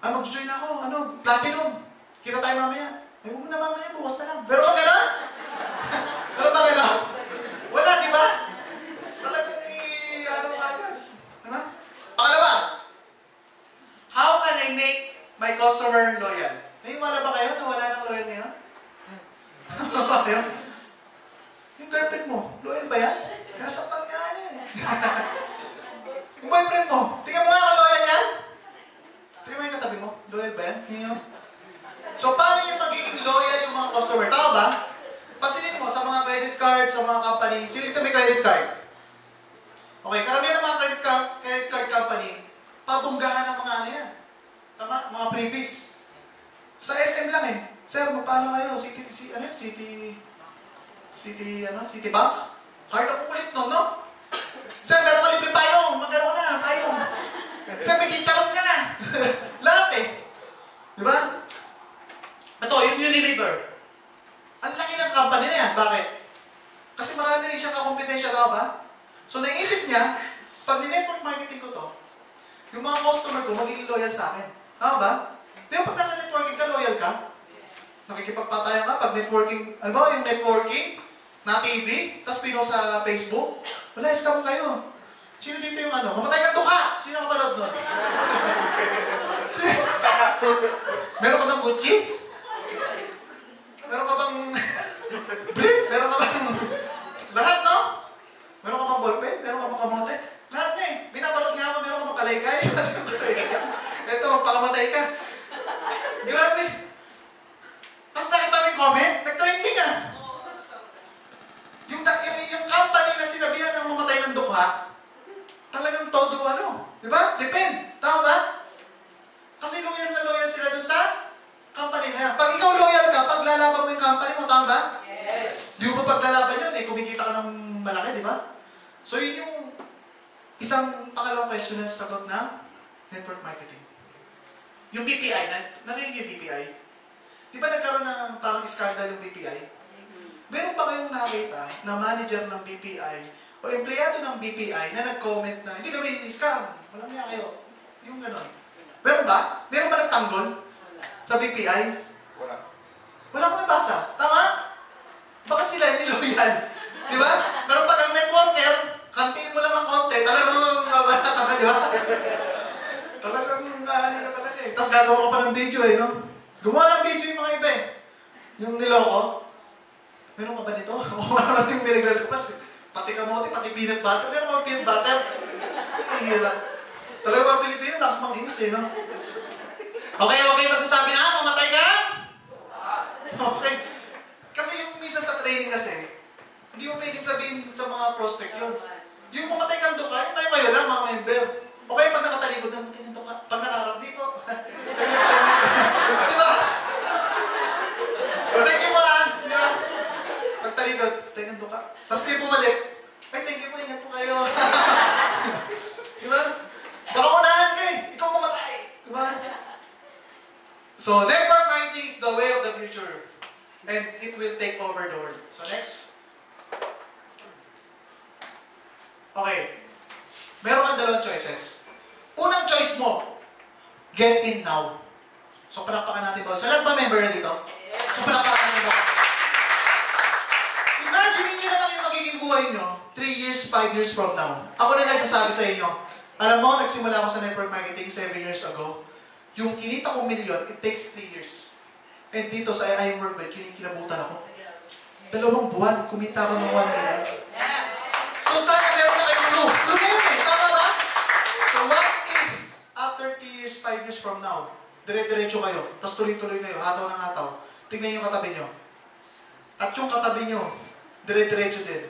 Ah, mag-join ako. Ano, platinum. Kita tayo mamaya. Ay, huwag mo na mamaya, bukas na lang. Pero wag gano'n? Pero ba gano'n? Wala, di ba? Talagang i- ano ka agad. Ano? Pangalawa, how can I make my customer loyal? May wala ba kayo na wala ng loyal ngayon? Ano ba kayo? Yung girlfriend mo, loyal ba yan? Nasaktan nga yan. Yung boyfriend mo, tingnan mo nga kung loyal yan. Tingnan mo yung katabi mo, loyal ba yan? Yung... So, paano yung magiging loyal yung mga customer? Tama ba? Pasilin mo sa mga credit card, sa mga company. Sino ito may credit card? Okay, karamihan ng mga credit card, credit card company, pabunggahan ng mga ano yan. Tama? Mga freebies. Sa S M lang eh. Sir, magpaano kayo? City, si, ano, City, City, ano, City Bank? Hard ako ulit no, no? Sir, meron ka libre payong. Magkaroon ka na, payong. Sir, may chicharon ka. Lahat eh. Di ba? Ito, yung Unilever. Ang laki ng company na yan. Bakit? Kasi marami rin siyang kakompetensya, tama ba? So, naisip niya, pag ni-network marketing ko to, yung mga customer ko magiging loyal sa akin. Tama ba? Di ba pag nasa networking ka, loyal ka? Nakikipagpatayan ka pag networking, ano ba, yung networking, na T V, tapos pino sa Facebook, wala, scam kayo. Sino dito yung ano? Mamatay kang duka! Sino kapanood nun? Meron ka bang Gucci? Meron ka bang brief? Meron ka bang lahat, no? Meron ka bang ballpen? Meron ka bang kamote? Lahat na eh. Binabalot nga ako, meron ka bang kalaykay? Ito, magpakamatay ka. Grabe. Tapos nakita mo yung comment, nag-trending ah. Yung, yung, yung company na sinabihan ng mamatay ng dukha, talagang todo ano. Di ba? Depend. Tama ba? Kasi loyal na loyal sila dun sa company na yan. Pag ikaw loyal ka, pag lalaban mo yung company mo, tama ba? Yes. Di mo pa paglalaban yun, eh, kumikita ka ng malaki, di ba? So yun yung isang pangalawang question na sagot ng network marketing. Yung B P I, na, narinig yung B P I? Di ba nagkaroon ng parang scandal yung B P I? Meron ba kayong nakita na manager ng B P I o empleyado ng B P I na nag-comment na hindi kami scam, walang niya kayo. Yung gano'n. Meron ba? Meron ba nagtanggol sa B P I? Wala. Wala ko nabasa. Tama? Bakit sila hindi loyal? Di ba? Pero pag ang networker, kantiin mo lang ng konti, talagang mabasa ka, di ba? Talagang ano na talaga eh. Tapos gagawa ka pa ng video eh, no? Gumawa ng video yung mga iba eh. Yung niloko. Meron ka ba nito? O ano yung pinaglalagpas? Pati kamote, pati peanut butter. Meron ka peanut butter? Ay, hira. Talaga mga Pilipino, lakas mga inis eh, no? Okay, okay, magsasabi na, mamatay ka? Okay. Kasi yung misa sa training kasi, hindi mo pwedeng sabihin sa mga prospect yun. Yung mamatay kang duka, yung kayo-kayo lang, mga member. Okay, pag nakatalikod, mamatay kang duka. Pag nakarap dito, di ba? Thank you mo ah, di ba? Pagtalikod, mamatay kang duka. Tapos kayo bumalik, ay, thank you po, ingat po kayo. Di ba? Baka unahan ka eh, ikaw mamatay. Di ba? So, network marketing is the way of the future. And it will take over the world. So, next. Okay. Meron kang dalawang choices. Unang choice mo, get in now. So, palakpakan natin ba? Sa lahat ba member na dito? So, palakpakan natin ba? Imagine nyo na lang yung magiging buhay nyo three years, five years from now. Ako na nagsasabi sa inyo. Alam mo, nagsimula ako sa network marketing seven years ago. Yung kinita kong milyon, it takes three years. And dito sa I am Worldwide, kinikilabutan ako. Dalawang buwan, kumita ako ng one million. So sana meron na kayong clue. Clue na yun eh, tama ba? So what if, after three years, five years from now, dire-diretso kayo, tapos tuloy-tuloy kayo, hataw ng hataw, tingnan yung katabi nyo. At yung katabi nyo, dire-diretso din.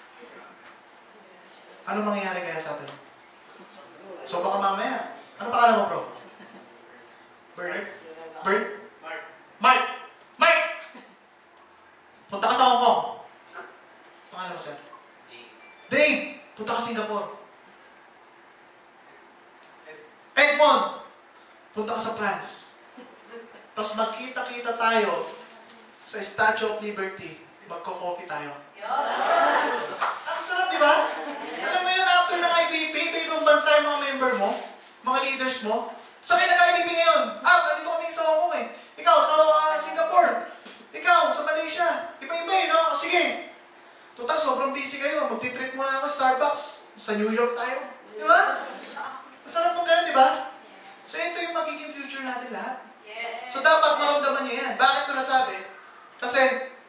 Ano mangyayari kaya sa atin? So baka mamaya, ano pangalan mo bro? Bernard? Bert? Mark. Mark! Mark! Punta ka sa Hong Kong. Pangalan mo, sir? Dave. Dave! Punta ka Singapore. Edmond! Punta ka sa France. Tapos magkita-kita tayo sa Statue of Liberty. Magko-coffee tayo. Ang sarap, di ba? Alam mo yun, after ng I B P, iba-ibang bansa yung mga member mo, mga leaders mo, Sa kayo nag-I B B ngayon? Ah, nandito kami sa Hong Kong eh. Ikaw, sa uh, Singapore. Ikaw, sa Malaysia. Iba-iba eh, no? Sige. Total, sobrang busy kayo. Magtitreat mo na ako Starbucks. Sa New York tayo. Di ba? Masarap mong ganun, di ba? So, ito yung magiging future natin lahat. Yes. So, dapat maramdaman nyo yan. Bakit ko nasabi? Kasi,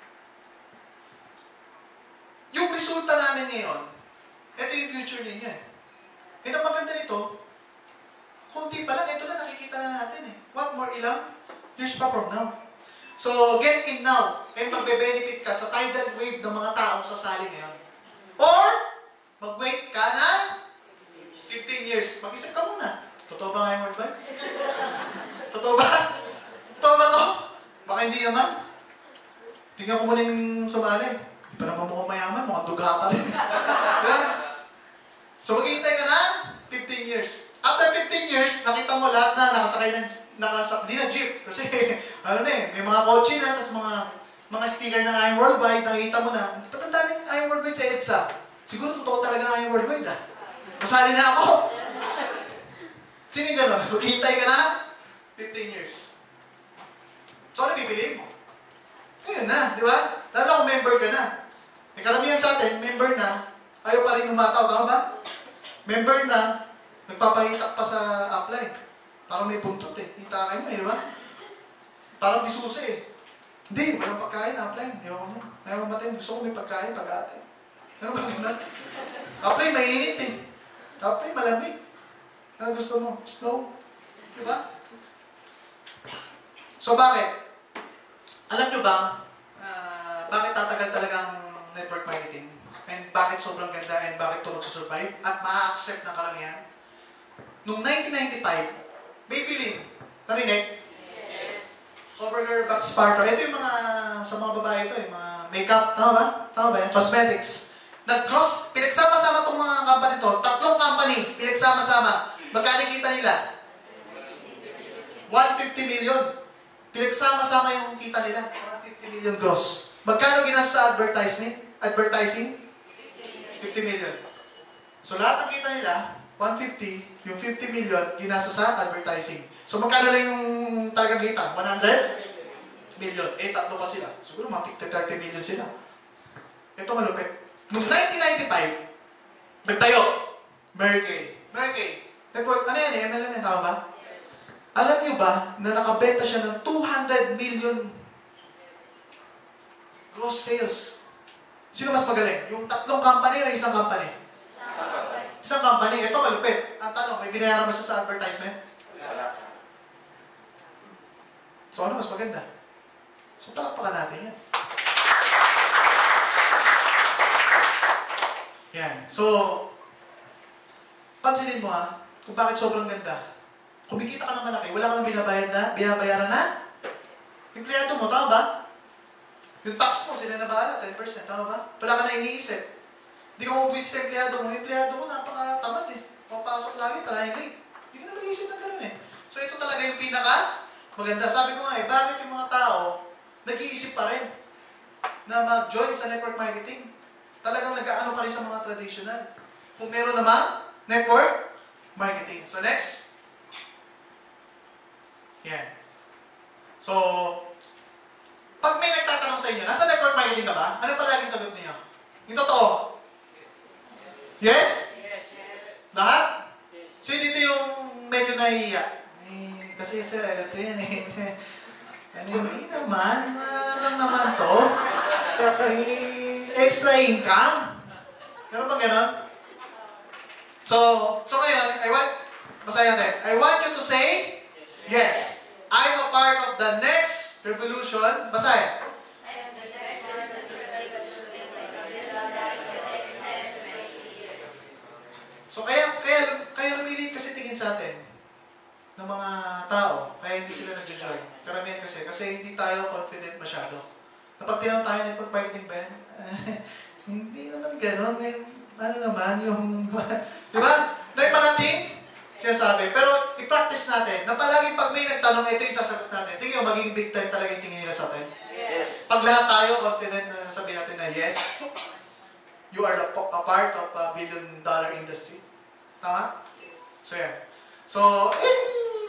yung resulta namin ngayon, ito yung future ninyo eh. Eh, ang maganda nito, kunti pa lang, ito na nakikita na natin eh. What more, ilang years pa from now? So, get in now, and magbe-benefit ka sa tidal wave ng mga taong sasali ngayon. Or, mag-wait ka na fifteen years. Mag-isip ka muna. Totoo ba nga yung word ba? Totoo ba? Totoo ba to? Baka hindi naman. Tingnan ko muna yung sumali. Hindi pa naman mukhang mayaman, mukhang duga pa rin. Diba? So, maghihintay ka na fifteen years. After fifteen years, nakita mo lahat na nakasakay ng nakasakay, di na jeep. Kasi, ano na eh, may mga kotse na, tapos mga mga sticker ng I Am Worldwide, nakita mo na, ba't ang daming I Am Worldwide sa EDSA? Siguro totoo talaga ang I Am Worldwide ah. Masali na ako. Sino yung gano'n? Maghihintay ka na fifteen years. So, ano bibili mo? Ngayon na, di ba? Lalo kung member ka na. May karamihan sa atin, member na, ayaw pa rin umataw, tama ba? Member na, nagpapahitak pa sa upline. Parang may puntot eh. Kita kayo mo eh, di ba? Parang disusi eh. Hindi, walang pagkain, upline. Ayaw ko na. Ayaw ko matin. Gusto ko may pagkain pag-ate. Ano ba yun? Upline, mainit eh. Upline, malamig. Ano gusto mo? Snow? Di ba? So, bakit? Alam nyo ba, uh, bakit tatagal talagang network marketing? And bakit sobrang ganda? And bakit ito magsusurvive? At ma-accept ng karamihan? Noong nineteen ninety-five, Maybelline, narinig? Yes. Covergirl, Back Sparta. Ito yung mga, sa mga babae ito, yung mga makeup, tama ba? Tama ba yan? Cosmetics. Nag-cross, pinagsama-sama itong mga company to, tatlong company, pinagsama-sama. Magkano kita nila? one hundred fifty million. Pinagsama-sama yung kita nila. one hundred fifty million gross. Magkano ginasa sa advertisement? Advertising? fifty million. So lahat ng kita nila, one hundred fifty, yung fifty million, ginasa sa advertising. So magkano lang yung talagang kita? one hundred million. Eh, tatlo pa sila. Siguro mga thirty million sila. Ito malupit. Noong nineteen ninety-five, nagtayo, Mary Kay. Mary Kay. Network, ano yan eh? M L M yan, tama ba? Yes. Alam nyo ba na nakabenta siya ng two hundred million gross sales? Sino mas magaling? Yung tatlong company o isang company? Isang company. Ito malupit. Ang tanong, may binayaran ba siya sa advertisement? Wala. So ano mas maganda? So palakpakan natin yan. Yan. So, pansinin mo ha, kung bakit sobrang ganda. Kumikita ka ng malaki, wala ka nang binabayad na, binabayaran na? Empleyado mo, tama ba? Yung tax mo, sila na bahala, ten percent, tama ba? Wala ka na iniisip. Hindi ka mabubuit sa empleyado mo, empleyado mo, napakatamad eh. Pumapasok lagi, palahing late. Hindi ka na mag-iisip ng gano'n eh. So ito talaga yung pinaka maganda. Sabi ko nga eh, bakit yung mga tao nag-iisip pa rin na mag-join sa network marketing? Talagang nag-aano pa rin sa mga traditional. Kung meron naman, network marketing. So next. Yan. So, pag may nagtatanong sa inyo, nasa network marketing ka ba? Ano palaging sagot niyo? Yung totoo? Yes? Yes? Yes. Lahat? Yes. So, dito yung medyo nahihiya. Eh, kasi sir, ito yan eh. Ano yung, hindi naman, ano lang naman to? Eh, extra income? Meron ba gano'n? So, so ngayon, I want, masaya natin. I want you to say, yes. I'm a part of the next revolution. Basahin. So kaya kaya kaya lumiliit kasi tingin sa atin ng mga tao, kaya hindi sila nag-join. Karamihan kasi kasi hindi tayo confident masyado. Kapag tinawag tayo network marketing ba yan? Hindi naman gano'n. May, ano naman yung di ba? May parating sinasabi. Pero i-practice natin na palagi pag may nagtanong, ito yung sasagot natin. Tingin mo, magiging big time talaga yung tingin nila sa atin. Yes. Pag lahat tayo confident na sabihin natin na yes, you are a, a part of a billion dollar industry. Tama? So, yan. So, eh,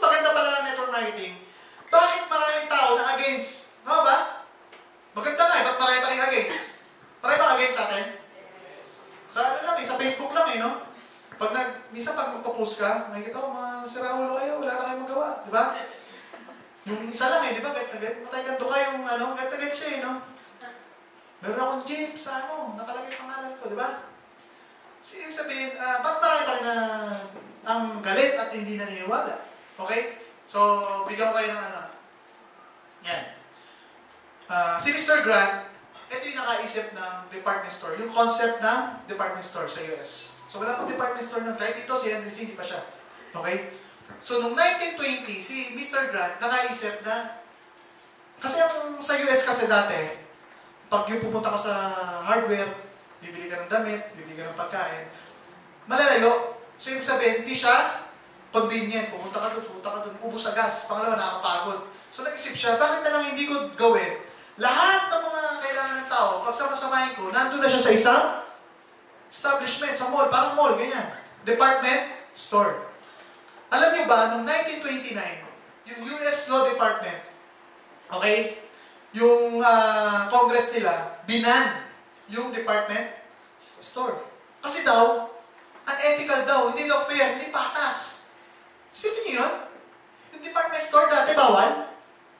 maganda pala ang network marketing, bakit maraming tao na against? No ba? Maganda nga eh, ba't marami pa rin against? Marami ba against sa atin? Sa ano lang eh, sa Facebook lang eh, no? Pag nag, minsan pag magpo-post ka, makikita ko, mga siraulo kayo, wala na kayong magawa, di ba? Yung isa lang eh, di ba? Matay ganto ka yung ano, ganda-ganda siya eh, no? Meron akong jeep sa ano, nakalagay pangalan ko, di ba? So, ibig sabihin, uh, ba't marami pa rin na ang galit at hindi naniniwala? Okay? So, bigyan ko kayo ng ano. Yan. Uh, si Mister Grant, ito yung nakaisip ng department store. Yung concept ng department store sa U S. So, wala pang department store ng right dito, si Henry C, hindi pa siya. Okay? So, noong nineteen twenty, si Mister Grant nakaisip na, kasi ang sa U S kasi dati, pag yung pupunta ka sa hardware, bibili ka ng damit, bibili ka ng pagkain, malalayo. So, ibig sabihin, hindi siya convenient. Pumunta ka doon, pumunta ka doon, ubos sa gas. Pangalawa, nakakapagod. So, nag-isip siya, bakit na lang hindi ko gawin? Lahat ng mga kailangan ng tao, pag sama-samahin ko, nandun na siya sa isang establishment, sa mall, parang mall, ganyan. Department store. Alam niyo ba, noong nineteen twenty-nine, yung U S Law Department, okay, yung uh, Congress nila, binan yung department store. Kasi daw, unethical daw, hindi daw fair, hindi patas. Isipin niyo yun? Yung department store dati, bawal.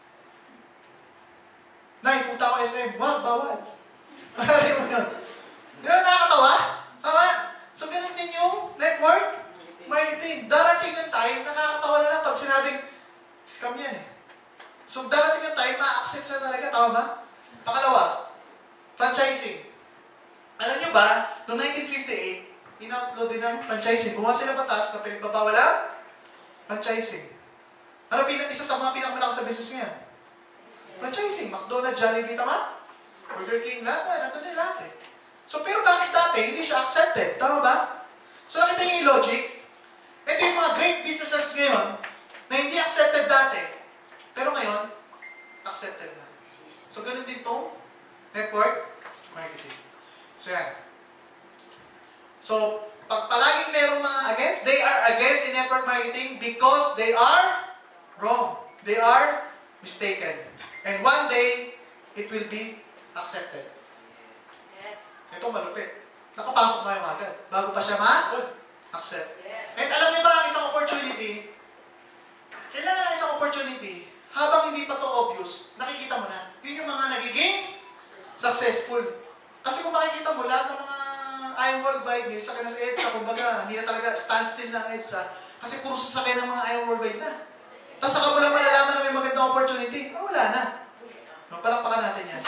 Nay, punta ako S M, wag, bawal. Marami mo yun. Di ba nakakatawa? Tama? So, ganun din yung network marketing. Darating yung time, nakakatawa na lang pag sinabing, scam yan eh. So, darating yung time, ma-accept siya talaga. Tama ba? Pangalawa, franchising. Alam nyo ba, noong nineteen fifty-eight, in-outlaw din ng franchising. Gumawa sila batas na pinagbabawal ang franchising. Ano pinag isa sa mga pinakamalakas sa business ngayon? Franchising. McDonald's, Jollibee, tama? Burger King, lahat na. Nandun din lahat eh. So, pero bakit dati hindi siya accepted? Tama ba? So, nakita niyo yung logic? Ito yung mga great businesses ngayon na hindi accepted dati. Pero ngayon, accepted na. So, ganun din itong network marketing. So, yan. So, pag palaging merong mga against, they are against in network marketing because they are wrong. They are mistaken. And one day, it will be accepted. Yes. Ito malupit. Nakapasok na yung agad. Bago pa siya ma-accept. Yes. And alam niyo ba ang isang opportunity? Kailangan ng isang opportunity, habang hindi pa to obvious, nakikita mo na. Yun yung mga nagiging successful. Kasi kung makikita mo, lahat ng mga Iron Worldwide, may sasakyan na sa EDSA, kumbaga, hindi na talaga standstill na ang EDSA, kasi puro sasakyan ng mga Iron Worldwide na. Tapos saka mo lang malalaman na may magandang opportunity, ah, wala na. Magpalakpakan natin yan.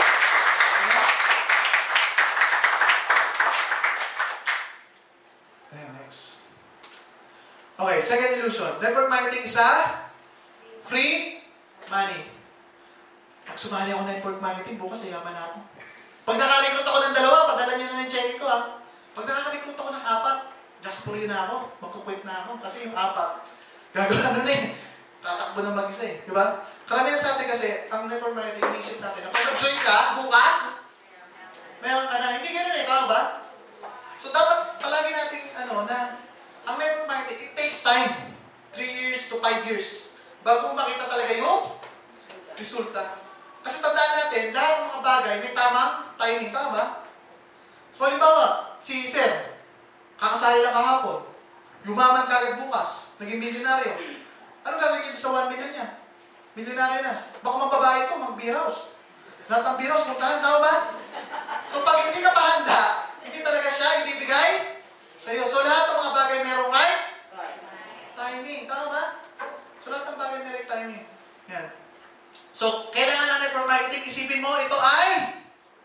Ayan, next. Okay, second illusion. Network marketing is a free money. Pag sumali ako network marketing, bukas ayaman na ako. Pag nakarecruit ako ng dalawa, padala nyo na ng check ko ha. Pag nakarecruit ako ng apat, just for you na ako, magkukwit na ako. Kasi yung apat, gagawin ano na eh, tatakbo na mag-isa eh. Diba? Karamihan sa atin kasi, ang network marketing, inisip natin na pag nag-join ka, bukas, meron ka na. Hindi ganun eh, tama ba? So dapat palagi natin, ano, na ang network marketing, it takes time. three years to five years. Bago makita talaga yung resulta. Kasi tandaan natin, lahat ng mga bagay may tamang timing, tama ba? So, halimbawa, si Sir, kakasali lang kahapon, yumaman kagad bukas, naging milyonaryo. Ano gagawin niyo sa one million niya? Milyonaryo na. Baka magbabae ito, mag-beer house. Lahat ng beer house, puntahan, tama ba? So, pag hindi ka pa handa, hindi talaga siya ibibigay sa'yo. So, lahat ng mga bagay merong right timing, tama ba? So, lahat ng bagay may right timing. Yan. So, kailangan ng network marketing, isipin mo, ito ay...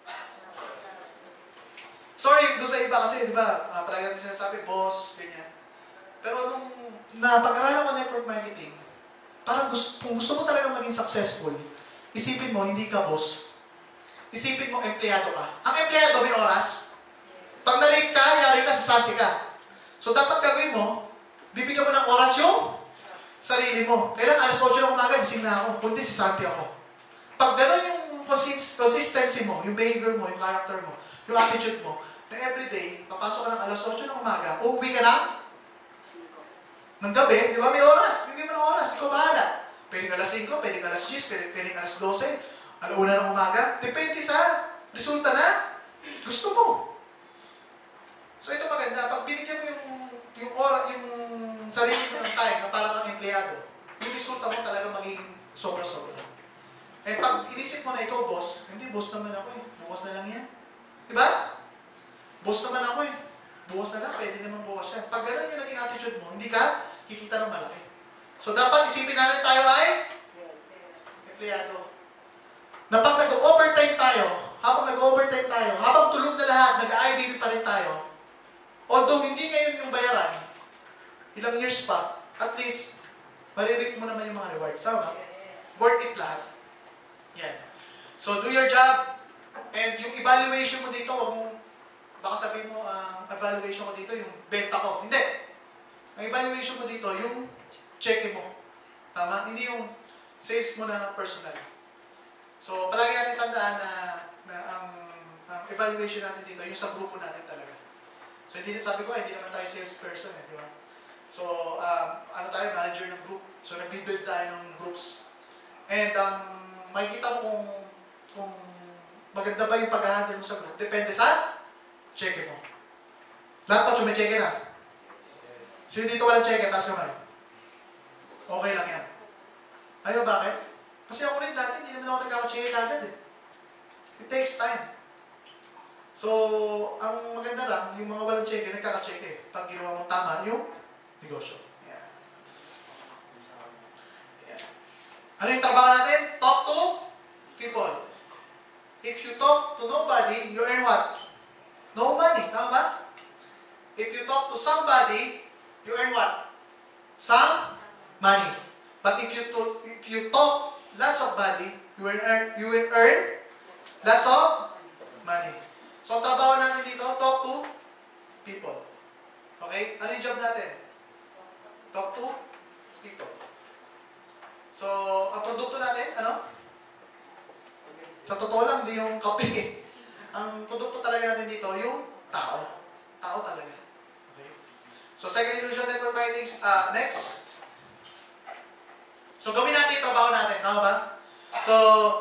Sorry, doon sa iba kasi, di ba, uh, palagi natin sinasabi, boss, ganyan. Pero nung napag-aralan ko network marketing, parang gusto, kung gusto mo talaga maging successful, isipin mo, hindi ka boss. Isipin mo, empleyado ka. Ang empleyado may oras. Pag na-late ka, yari ka, sasanti ka. So, dapat gagawin mo, bibigyan mo ng oras yung sarili mo. Kailan alas otso ng umaga, gising na ako. Kundi si Santi ako. Pag gano'n yung consist consistency mo, yung behavior mo, yung character mo, yung attitude mo, na everyday, papasok ka ng alas otso ng umaga, uuwi ka na ng gabi, di ba? May oras. Bigyan mo ng oras. Ikaw bahala. Pwedeng alas singko, pwedeng alas diyes, pwedeng, pwedeng alas dose, alauna ng umaga. Depende sa resulta na gusto mo. So ito maganda. Pag binigyan mo yung, yung oras, yung sarili mo ng time na parang kang empleyado, yung resulta mo talaga magiging sobra-sobra. Eh pag inisip mo na ikaw, boss, hindi, boss naman ako eh. Bukas na lang yan. Diba? Boss naman ako eh. Bukas na lang, pwede naman bukas yan. Pag gano'n yung naging attitude mo, hindi ka kikita ng malaki. So dapat isipin natin tayo ay empleyado. Na pag nag-overtime tayo, habang nag-overtime tayo, habang tulog na lahat, nag-I B B pa rin tayo, although hindi ngayon yung bayaran, ilang years pa, at least, maririk mo naman yung mga rewards. Sama? Worth it lahat. Yan. So do your job, and yung evaluation mo dito, wag mong, baka sabihin mo, ang uh, evaluation ko dito, yung benta ko. Hindi. Ang evaluation mo dito, yung check mo. Tama? Hindi yung sales mo na personal. So, palagi natin tandaan na, na ang, ang evaluation natin dito, yung sa grupo natin talaga. So, hindi, sabi ko, hindi naman tayo salesperson, eh, di ba? So, um, ano tayo, manager ng group. So, nag-build tayo ng groups. And, um, makikita mo kung, kung maganda ba yung pag-handle mo sa group. Depende sa check mo. Lahat pa chumicheck na. Sino dito walang check, taas naman. Okay lang yan. Ayaw, bakit? Kasi ako rin dati, hindi naman ako nagkaka-check agad eh. It takes time. So, ang maganda lang, yung mga walang check, nagkaka-check eh. Pag ginawa mo tama, yung negosyo. Yeah. Yeah. Ano yung trabaho natin? Talk to people. If you talk to nobody, you earn what? No money. Tama ba? If you talk to somebody, you earn what? Some money. But if you talk, if you talk lots of money, you will earn, you will earn lots of money. So, ang trabaho natin dito, talk to people. Okay? Ano yung job natin? Talk to people. So, ang produkto natin, ano? Sa totoo lang, hindi yung kape eh. Ang produkto talaga natin dito, yung tao. Tao talaga. Okay? So, second illusion network marketing, uh, next. So, gawin natin yung trabaho natin. Tama ba? So,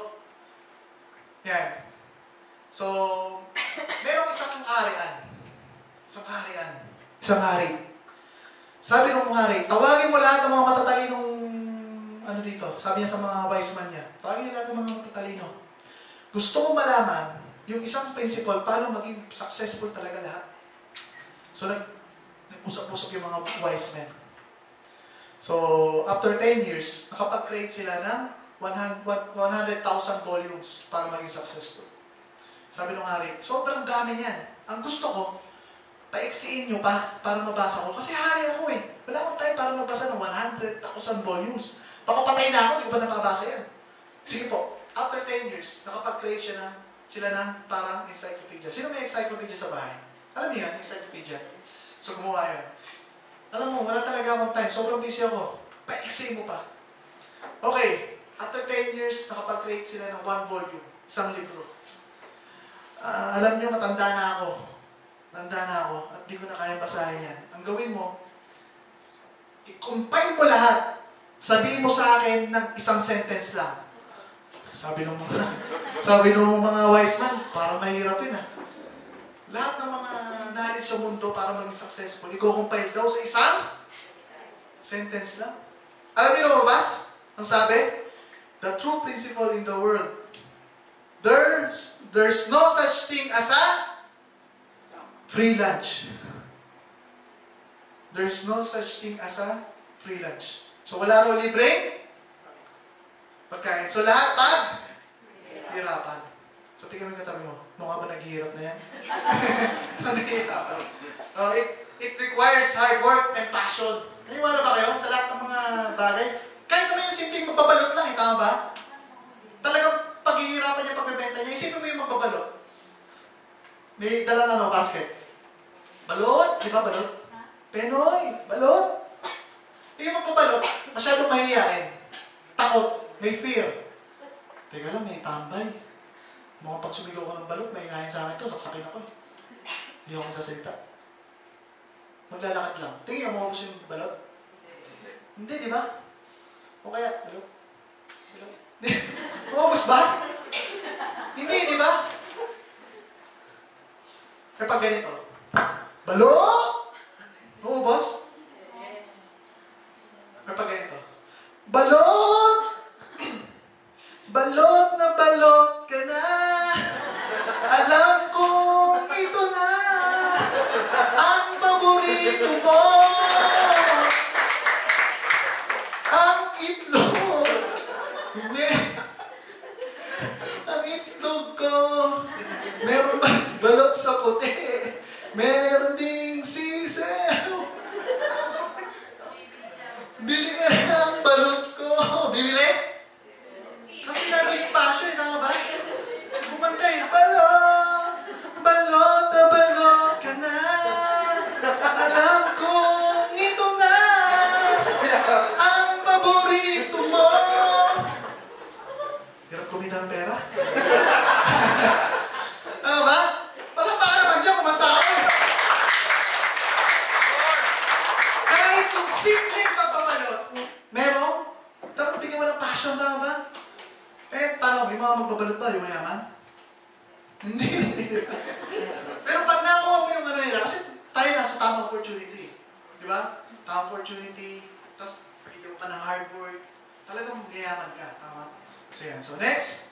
yan. So, merong isang kaharian. Isang kaharian. Isang hari. Sabi ng hari, tawagin mo lahat ng mga matatalinong ano dito. Sabi niya sa mga wise man niya, tawagin niyo lahat ng mga matatalino. Gusto ko malaman yung isang principle, paano maging successful talaga lahat. So, nag-usap-usap yung mga wise men. So, after ten years, nakapag-create sila ng one hundred thousand volumes para maging successful. Sabi ng hari, sobrang dami niyan. Ang gusto ko, paiksiin nyo pa para mabasa ko. Kasi hari ako eh. Wala akong time para mabasa ng one hundred thousand volumes. Papapatay na ako, hindi ko ba nababasa yan? Sige po, after ten years, nakapag-create siya ng, sila ng parang encyclopedia. Sino may encyclopedia sa bahay? Alam niyo yan, encyclopedia. So, gumawa yun. Alam mo, wala talaga akong time. Sobrang busy ako. Paiksiin mo pa. Okay, after ten years, nakapag-create sila ng one volume. Isang libro. Uh, alam niyo, matanda na ako. Matanda na ako. At di ko na kaya basahin yan. Ang gawin mo, i-compile mo lahat. Sabihin mo sa akin ng isang sentence lang. Sabi ng mga, sabi ng mga wise man, parang mahirap yun ah. Lahat ng mga knowledge sa mundo para maging successful, i-compile daw sa isang sentence lang. Alam niyo na mabas? Ang sabi, the true principle in the world, there's, there's no such thing as a free lunch. There's no such thing as a free lunch. So wala raw libreng pagkain. So lahat pag hirapan. So tingnan mo yung katabi mo. Mukha ba naghihirap na yan? Naghihirapan. Uh, it, it requires hard work and passion. Naniwala ba kayo sa lahat ng mga bagay? Kahit naman yung simpleng magbabalot lang, eh, tama ba? Talagang paghihirapan niya pagbebenta niya. Isipin mo yung magbabalot. May dala na no, basket. Balot? Di ba balot? Penoy, balot. Yung magbabalot, masyadong mahihiyain. Takot, may fear. Teka lang, may tambay. Mga pag sumigaw ko ng balot, may inahin sa akin ito, saksakin ako. Hindi ako magsasalita. Maglalakad lang. Tingin mo kung gusto yung balot. Hindi, di ba? O kaya, balot? Balot? Umubos ba? Hindi, di ba? Kapag ganito, balot! Umubos? Yes. Kapag ganito, balot! Balot na balot ka na. Alam kong ito na ang paborito mo. Ang itlog. Hindi. Ang itlog ko. Meron ba balot sa puti? Meron ding sisew. Bili ka ng balot ko. Bibili? Kasi naging passion, tama ba? Bumantay, balot! Balot na balot ka na. Alam kong ito na ang paborito mo. Hirap kumita ng pera. Tama ba? Palakpakan naman dyan, kumanta ako. Kahit yung simpleng papabalot, meron, dapat bigyan mo ng passion, tama ba? Eh, tanong, yung mga magbabalot ba, yung mayaman? Hindi, hindi. Pero pag nakuha mo yung ano nila, kasi tayo nasa tamang opportunity. Di ba? Tamang opportunity, tapos pagiging ka ng hard work, talagang mayaman ka. Tama? So yan. So next.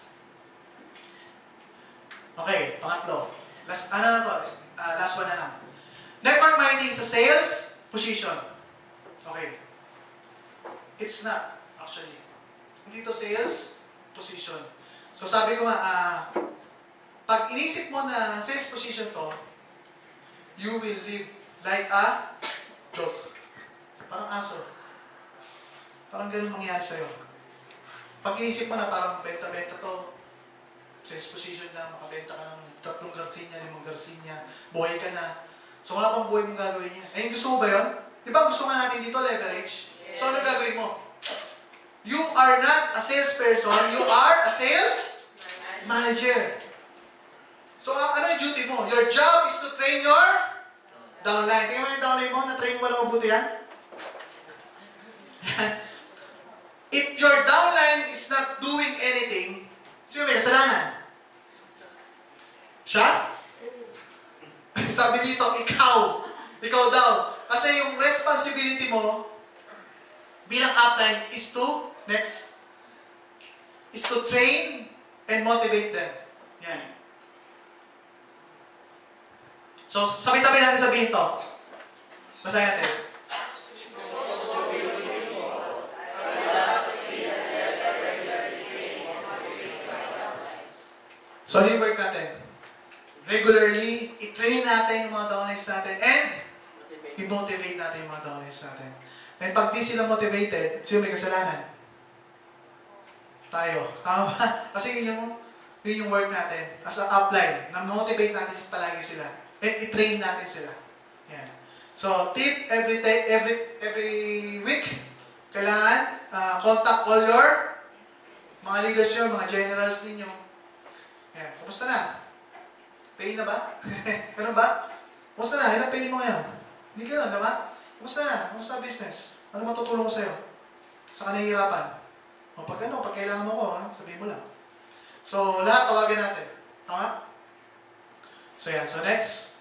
Okay, pangatlo. Last, ano na to? Uh, last one na lang. Network marketing sa sales position. Okay. It's not, actually. Hindi to sales position. So sabi ko nga, uh, pag inisip mo na sales position to, you will live like a dog. Parang aso. Parang ganun mangyayari sa'yo. Pag inisip mo na parang benta-benta to, sales position na, makabenta ka ng tatlong garsinya, limang garsinya, buhay ka na. So wala pang buhay mong gagawin niya. Eh, gusto mo ba yun? Di ba gusto nga natin dito leverage? So ano gagawin mo? You are not a salesperson, you are a sales manager. So, ano yung duty mo? Your job is to train your downline. Tingnan mo yung downline mo, na-train mo na mabuti yan? If your downline is not doing anything, sino may kasalanan? Siya? Sabi dito, ikaw. Ikaw daw. Kasi yung responsibility mo bilang upline is to next, is to train and motivate them. Yan. So, sabay-sabay natin sabihin ito. Basahin natin. So, ano yung work natin? Regularly, i-train natin yung mga downlines natin and i-motivate natin yung mga downlines natin. And pag di sila motivated, sino may kasalanan? Tayo. Tama ba? Kasi yun yung, yun yung work natin as an upline. Na-motivate natin palagi sila. And i-train natin sila. Yan. So, tip, every every every week, kailangan uh, contact all your mga leaders nyo, mga generals ninyo. Yan. Kamusta na? Pay na ba? Ganun ba? Kamusta na? Ilang pay mo ngayon? Hindi ganun, diba? Kamusta na? Kamusta business? Ano matutulong ko sa'yo? Sa kanahihirapan? O pag ano, pag kailangan mo ko, ha? Sabihin mo lang. So, lahat tawagin natin. Tama? So, yan. So, next.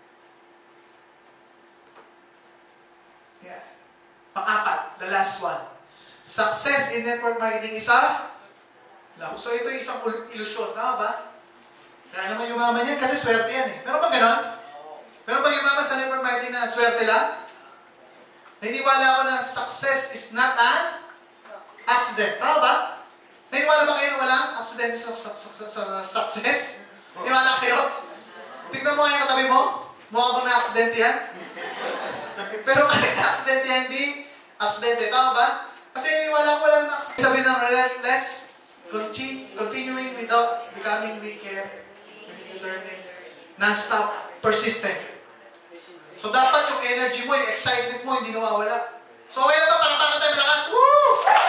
Yeah. Pang-apat, the last one. Success in network marketing is a love. So, ito yung isang ilusyon. Tama ba? Kaya naman yumaman yan kasi swerte yan eh. Meron ba ganon? Meron ba yumaman sa network marketing na swerte lang? Naniniwala ako na success is not an accident. Tama ba? Naniniwala ba kayo na walang accident sa, sa, sa, sa success? Naniniwala kayo? Tingnan mo nga yung katabi mo. Mukha bang na-accident yan? Pero kahit na-accident yan, hindi accident. Tama ba? Kasi naniniwala ko walang accident. Sabi ng relentless, continuing without becoming weaker, learning, non-stop, persistent. So dapat yung energy mo, yung excitement mo, hindi nawawala. So okay na ba? Parang bakit tayo malakas? Woo!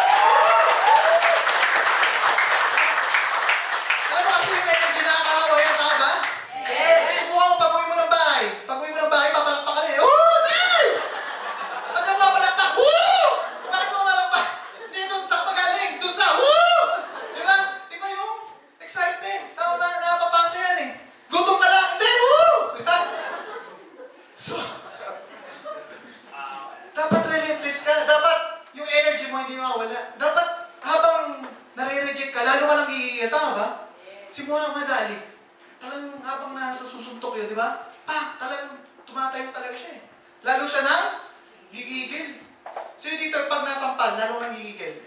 Alam mo kasi yung energy nakakahawa yan, tama ba? Yes! Subukan mo, pag-uwi mo ng bahay. Pag-uwi mo ng bahay, papalakpak ka rin. Woo! Nay! Pag ka papalakpak, woo! Si Muhammad Ali, talagang habang nasa susuntok yun, di ba? Pa, talagang tumatayo talaga siya eh. Lalo siya na, gigigil. Sino dito pag nasampal, lalo nang gigigil?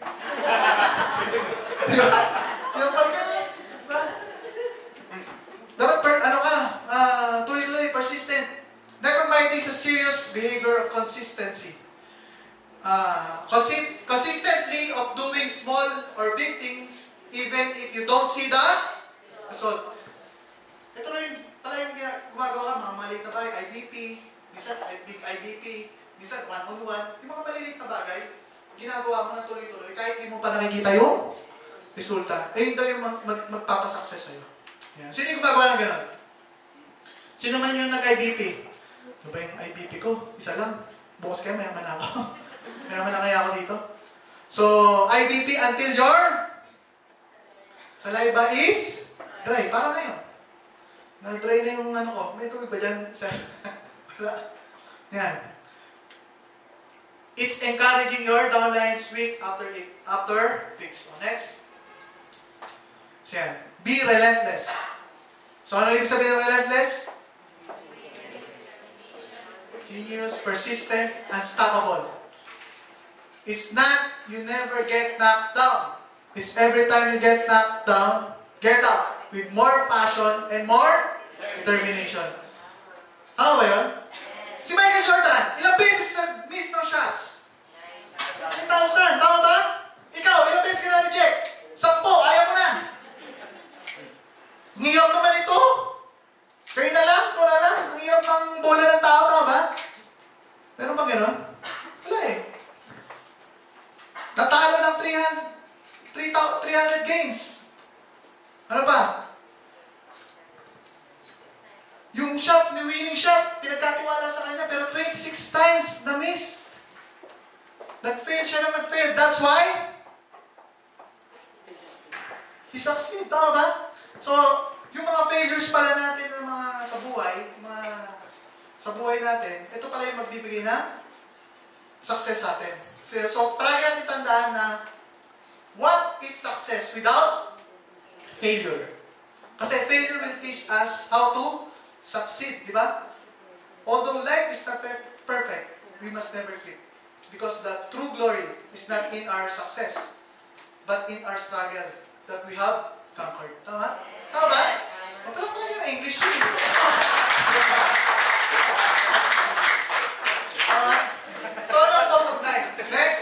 Di ba? Sinampal ka, di ba? Dapat, per, ano ka, uh, tuloy-tuloy, persistent. Never minding sa serious behavior of consistency. Uh, consi consistently of doing small or big things, even if you don't see the result. Ito na yung, pala yung gumagawa ka, mga maliit na bagay, I B P, minsan big I B P, minsan one-on-one, yung mga maliliit na bagay, ginagawa mo na tuloy-tuloy, kahit di mo pa nakikita yung resulta. Eh, yun daw yung mag mag magpapasuccess sa'yo. Yan. Sino yung gumagawa ng gano'n? Sino man yung nag-I B P? Ano ba yung I B P ko? Isa lang. Bukas kaya mayaman ako. mayaman na kaya ako dito. So, I B P until your saliva is dry. Parang ngayon. Na-dry na yung ano ko. May tubig ba dyan? Yan. It's encouraging your downlines week after week. After week. So, next. So, yan. Be relentless. So, ano ibig sabihin ng relentless? Continuous, persistent, unstoppable. It's not, you never get knocked down. It's every time you get knocked down, get up with more passion and more determination. Ano ba yun? Si Michael Jordan, ilang beses nag-miss ng shots? nine thousand, tama ba? Ikaw, ilang beses ka na-reject? Sampo, ayaw mo na. Ang hirap naman ito. Kayo na lang, wala lang. Ang hirap ng bola ng tao, tama ba? Meron ba gano'n? Wala eh. Natalo ng three hundred games. Ano ba? Yung shot, ni winning shot, pinagkatiwala sa kanya, pero twenty-six times na-miss. Nag-fail siya na nag-fail. That's why he succeed. Tama ba? So, yung mga failures pala natin ng mga sa buhay, mga sa buhay natin, ito pala yung magbibigay na success sa atin. So, so palagi natin tandaan na what is success without failure? Kasi failure will teach us how to succeed, di ba? Although life is not per perfect, we must never quit. Because the true glory is not in our success, but in our struggle that we have conquered. Tama? Tama ba? Mapalakpan yung English yun. Tama? So, ano ang top of nine? Next.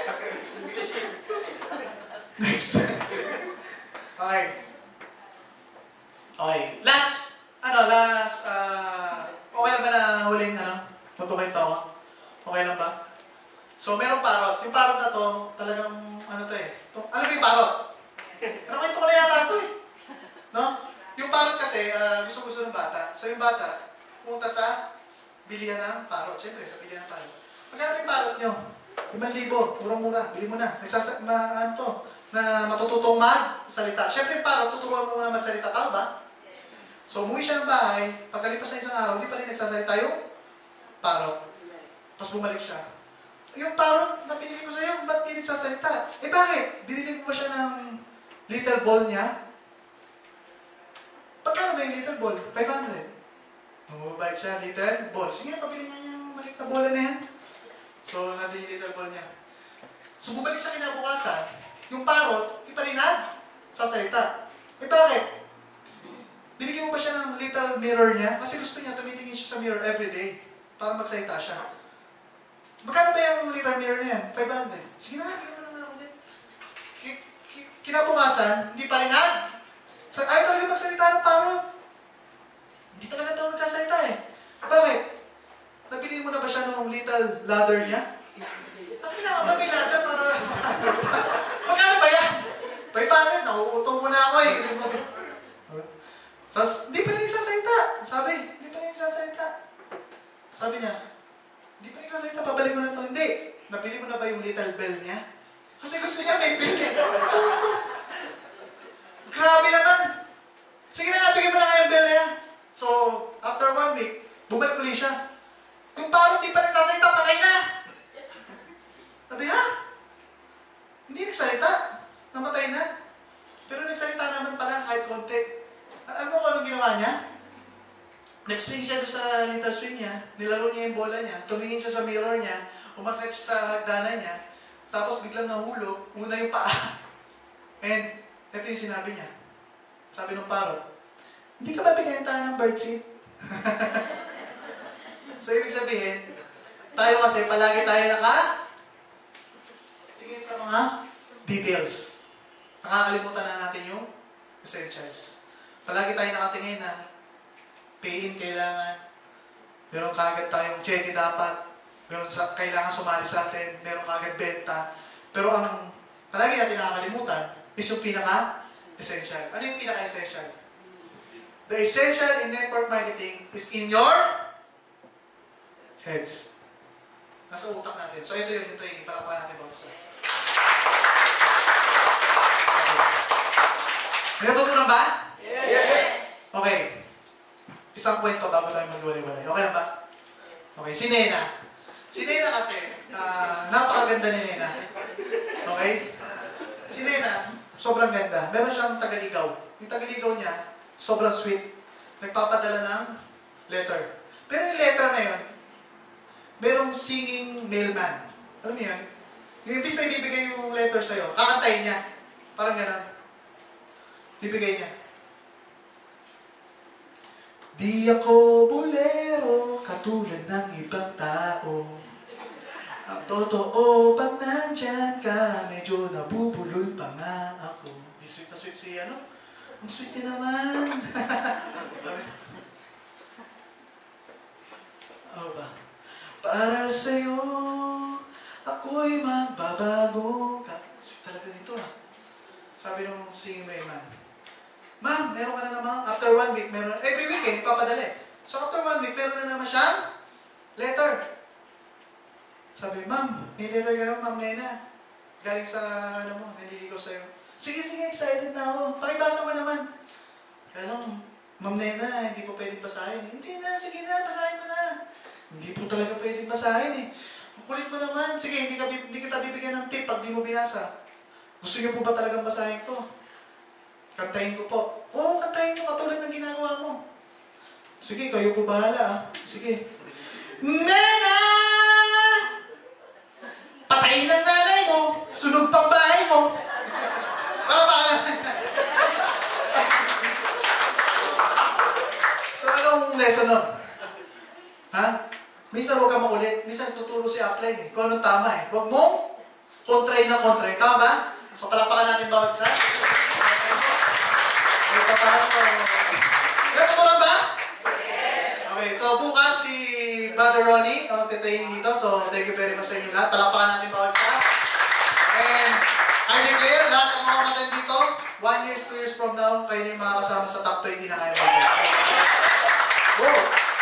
Next. Okay. Okay. Last, ano, last, uh, okay lang ba na huling, ano, magkukwento ako? Okay lang ba? So, merong parrot. Yung parrot na to, talagang, ano to eh. Ito, alam mo yung parrot? Ano kwento ko na yata to eh. No? Yung parrot kasi, uh, gusto-gusto ng bata. So, yung bata, pumunta sa bilihan ng parrot. Siyempre, sa bilihan ng parrot. Magkano yung parrot nyo? limang libo, murang-mura, bili mo na. Nagsasa, ma, ano to, na matututong magsalita. Siyempre, yung parrot, tuturuan mo muna magsalita. Tao ba? So, umuwi siya ng bahay. Pagkalipas na isang araw, hindi pa rin nagsasalita yung parrot. Tapos bumalik siya. Yung parrot na pinili ko sa'yo, ba't hindi nagsasalita? Eh bakit? Binili mo ba siya ng little ball niya? Pagkano ba yung little ball? five hundred. Bumabalik siya, little ball. Sige, pabili nga niya yung maliit na bola na yan. So, nandun yung little ball niya. So, bumalik siya kinabukasan. Yung parrot, di pa rin nagsasalita. Eh bakit? Binigyan mo ba siya ng little mirror niya? Kasi gusto niya, tumitingin siya sa mirror everyday para magsalita siya. Magkano ba yung little mirror niya yan? five hundred. Sige na, bigyan mo naman ako dyan. Kinabukasan, hindi pa rin nag. Ayaw talaga magsalita ng parrot. Hindi talaga daw magsasalita eh. Bakit? Nabili mo na ba siya ng little ladder niya? Ang kailangan ba may ladder para... Magkano ba yan? five hundred, nauutong mo na ako eh. Sas, hindi pa rin nagsasalita. Sabi, hindi pa rin nagsasalita. Sabi niya, hindi pa rin nagsasalita, pabalik mo na ito. Hindi. Nabili mo na ba yung little bell niya? Kasi gusto niya may bell eh. Grabe naman. Sige na nga, bigyan mo na nga yung bell niya. So, after one week, bumalik ulit siya. Yung parang di pa nagsasalita, patay na. Sabi, ha? Hindi nagsalita. Namatay na. Pero nagsalita naman pala kahit konti. ginawa niya? Nag-swing siya doon sa little swing niya, nilaro niya yung bola niya, tumingin siya sa mirror niya, umakyat siya sa hagdanan niya, tapos biglang nahulog, una yung paa. And, ito yung sinabi niya. Sabi ng parrot, hindi ka ba binenta ng birdseed? So, ibig sabihin, tayo kasi palagi tayo naka tingin sa mga details. Nakakalimutan na natin yung essentials. Palagi tayo nakatingin na pay-in kailangan, meron kagad tayong cheque dapat, meron sa, kailangan sumali sa atin, meron kagad benta. Pero ang palagi natin nakakalimutan is yung pinaka-essential. Ano yung pinaka-essential? The essential in network marketing is in your heads. Nasa utak natin. So ito yun yung training. Palakpakan natin bangsa. May natutunan ba? Yes! Okay. Isang kwento bago tayo magwalay-walay. Okay lang ba? Okay. Si Nena. Si Nena kasi, uh, napakaganda ni Nena. Okay? Si Nena, sobrang ganda. Meron siyang tagaligaw. Yung tagaligaw niya, sobrang sweet. Nagpapadala ng letter. Pero yung letter na yun, merong singing mailman. Alam mo yun? Yung imbis na ibibigay yung letter sa'yo, kakantayin niya. Parang gano'n. Bibigay niya. Di ako bulero, katulad ng ibang tao. Ang totoo, pag nandyan ka, medyo nabubulol pa nga ako. Di sweet na sweet si ano? Ang sweet niya naman. Ano ba? Para sa'yo, ako'y magbabago. Sweet talaga nito ah. Sabi nung singing man, Ma'am, meron ka na naman, after one week, meron, every weekend, papadali. So after one week, meron na naman siyang letter. Sabi, Ma'am, may letter ka naman, Ma'am Nena. Galing sa, ano mo, naliligaw sa'yo. Sige, sige, excited na ako. Pakibasa mo naman. Kaya lang, Ma'am Nena, hindi po pwedeng basahin. Hindi na, sige na, basahin mo na. Hindi po talaga pwedeng basahin eh. Ang kulit mo naman. Sige, hindi, ka, hindi kita bibigyan ng tip pag di mo binasa. Gusto niyo po ba talagang basahin to? Kantahin ko po. Oo, kantahin mo katulad ng ginagawa mo. Sige, kayo po bahala ah. Sige. Nena! Patayin ang nanay mo! Sunog pang bahay mo! Para ba? So, anong lesson nun? Ha? Minsan huwag ka makulit. Minsan tuturo si upline eh. Kung anong tama eh. Huwag mo kontrahin na kontrahin. Tama ba? So, palapakan natin bawat isa. May papahan ko. Natutunan ba? Yes! Okay, so bukas si Brother Ronnie ang magte-training dito. So, thank you very much sa inyo lahat. Palapakan natin bawat isa. And I declare, lahat ng mga matan dito, one years, two years from now, kayo na yung mga kasama sa top twenty na kayo. Go!